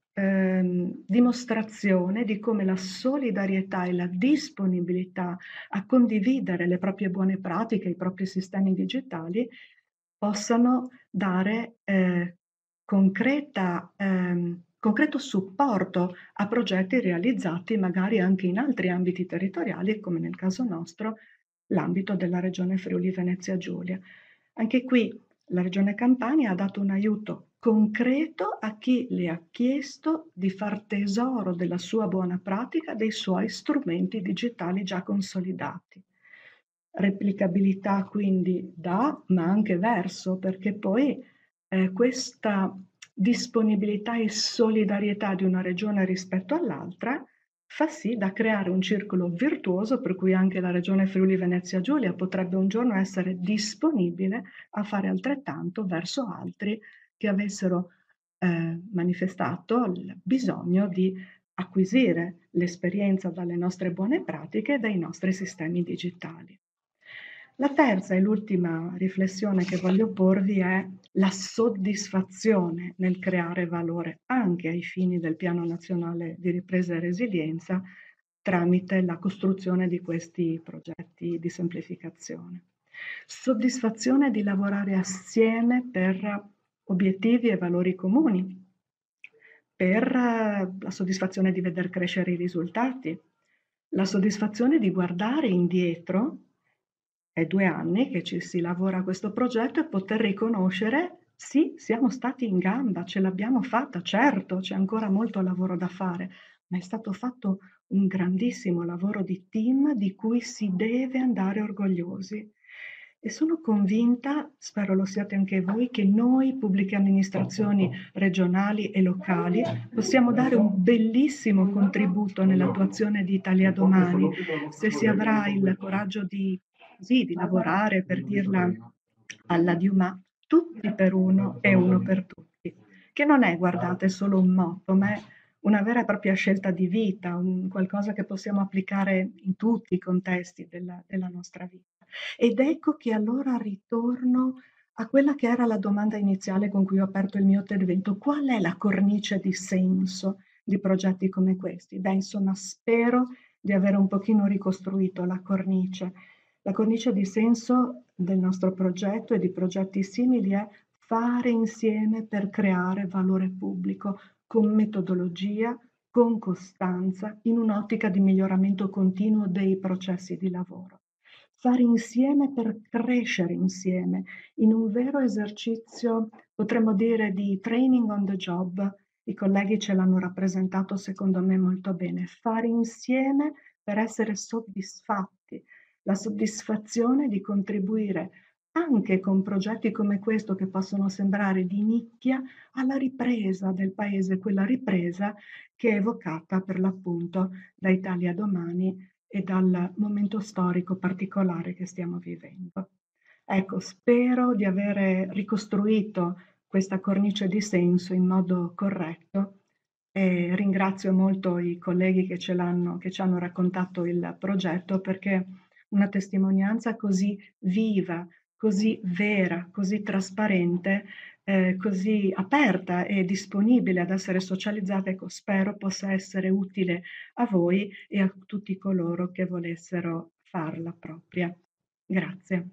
F: ehm, dimostrazione di come la solidarietà e la disponibilità a condividere le proprie buone pratiche, i propri sistemi digitali, possano dare eh, concreta, ehm, concreto supporto a progetti realizzati magari anche in altri ambiti territoriali, come nel caso nostro l'ambito della Regione Friuli Venezia Giulia. Anche qui la Regione Campania ha dato un aiuto concreto a chi le ha chiesto di far tesoro della sua buona pratica, dei suoi strumenti digitali già consolidati. Replicabilità quindi da, ma anche verso, perché poi eh, questa disponibilità e solidarietà di una regione rispetto all'altra fa sì da creare un circolo virtuoso per cui anche la Regione Friuli Venezia Giulia potrebbe un giorno essere disponibile a fare altrettanto verso altri che avessero eh, manifestato il bisogno di acquisire l'esperienza dalle nostre buone pratiche e dai nostri sistemi digitali. La terza e l'ultima riflessione che voglio porvi è la soddisfazione nel creare valore anche ai fini del Piano Nazionale di Ripresa e Resilienza tramite la costruzione di questi progetti di semplificazione. Soddisfazione di lavorare assieme per obiettivi e valori comuni, per la soddisfazione di veder crescere i risultati, la soddisfazione di guardare indietro. È due anni che ci si lavora a questo progetto e poter riconoscere, sì, siamo stati in gamba, ce l'abbiamo fatta, certo, c'è ancora molto lavoro da fare, ma è stato fatto un grandissimo lavoro di team di cui si deve andare orgogliosi. E sono convinta, spero lo siate anche voi, che noi, pubbliche amministrazioni regionali e locali, possiamo dare un bellissimo contributo nell'attuazione di Italia Domani, se si avrà il coraggio di Sì, di lavorare, per dirla alla Diuma, tutti per uno e uno per tutti, che non è, guardate, solo un motto, ma è una vera e propria scelta di vita, un qualcosa che possiamo applicare in tutti i contesti della, della nostra vita. Ed ecco che allora ritorno a quella che era la domanda iniziale con cui ho aperto il mio intervento: qual è la cornice di senso di progetti come questi? Beh, insomma, spero di avere un pochino ricostruito la cornice. La cornice di senso del nostro progetto e di progetti simili è fare insieme per creare valore pubblico, con metodologia, con costanza, in un'ottica di miglioramento continuo dei processi di lavoro. Fare insieme per crescere insieme, in un vero esercizio, potremmo dire, di training on the job. I colleghi ce l'hanno rappresentato secondo me molto bene. Fare insieme per essere soddisfatti, la soddisfazione di contribuire anche con progetti come questo, che possono sembrare di nicchia, alla ripresa del paese, quella ripresa che è evocata per l'appunto da Italia Domani e dal momento storico particolare che stiamo vivendo. Ecco, spero di avere ricostruito questa cornice di senso in modo corretto e ringrazio molto i colleghi che ce l'hanno, che ci hanno raccontato il progetto, perché una testimonianza così viva così vera, così trasparente, eh, così aperta e disponibile ad essere socializzata, ecco, spero possa essere utile a voi e a tutti coloro che volessero farla propria. Grazie.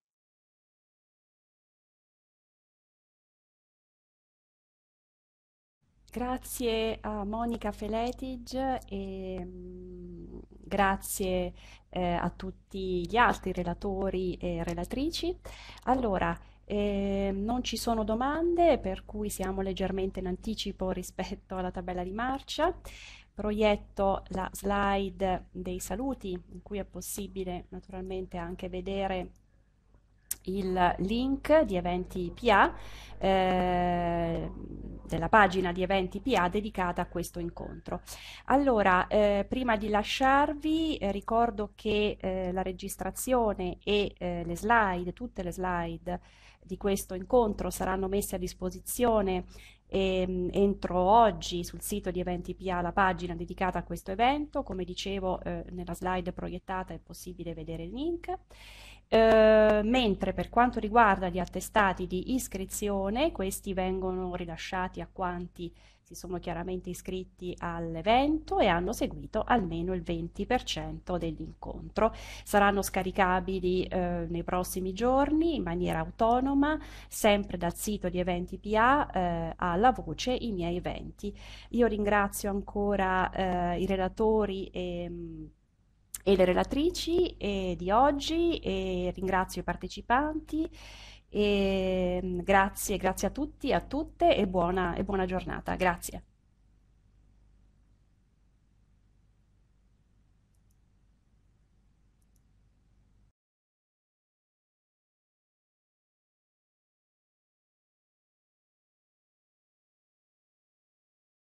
A: Grazie a Monica Feletig e mm, grazie eh, a tutti gli altri relatori e relatrici. Allora, eh, non ci sono domande, per cui siamo leggermente in anticipo rispetto alla tabella di marcia. Proietto la slide dei saluti, in cui è possibile naturalmente anche vedere il link di Eventi P A, eh, della pagina di Eventi P A dedicata a questo incontro. Allora, eh, prima di lasciarvi, eh, ricordo che eh, la registrazione e eh, le slide, tutte le slide di questo incontro saranno messe a disposizione e, entro oggi sul sito di Eventi P A, la pagina dedicata a questo evento. Come dicevo, eh, nella slide proiettata è possibile vedere il link. Uh, mentre per quanto riguarda gli attestati di iscrizione, questi vengono rilasciati a quanti si sono chiaramente iscritti all'evento e hanno seguito almeno il venti per cento dell'incontro. Saranno scaricabili uh, nei prossimi giorni in maniera autonoma, sempre dal sito di Eventi P A, uh, alla voce I miei eventi. Io ringrazio ancora uh, i relatori e e le relatrici e di oggi e ringrazio i partecipanti e grazie, grazie a tutti e a tutte e buona, e buona giornata. Grazie.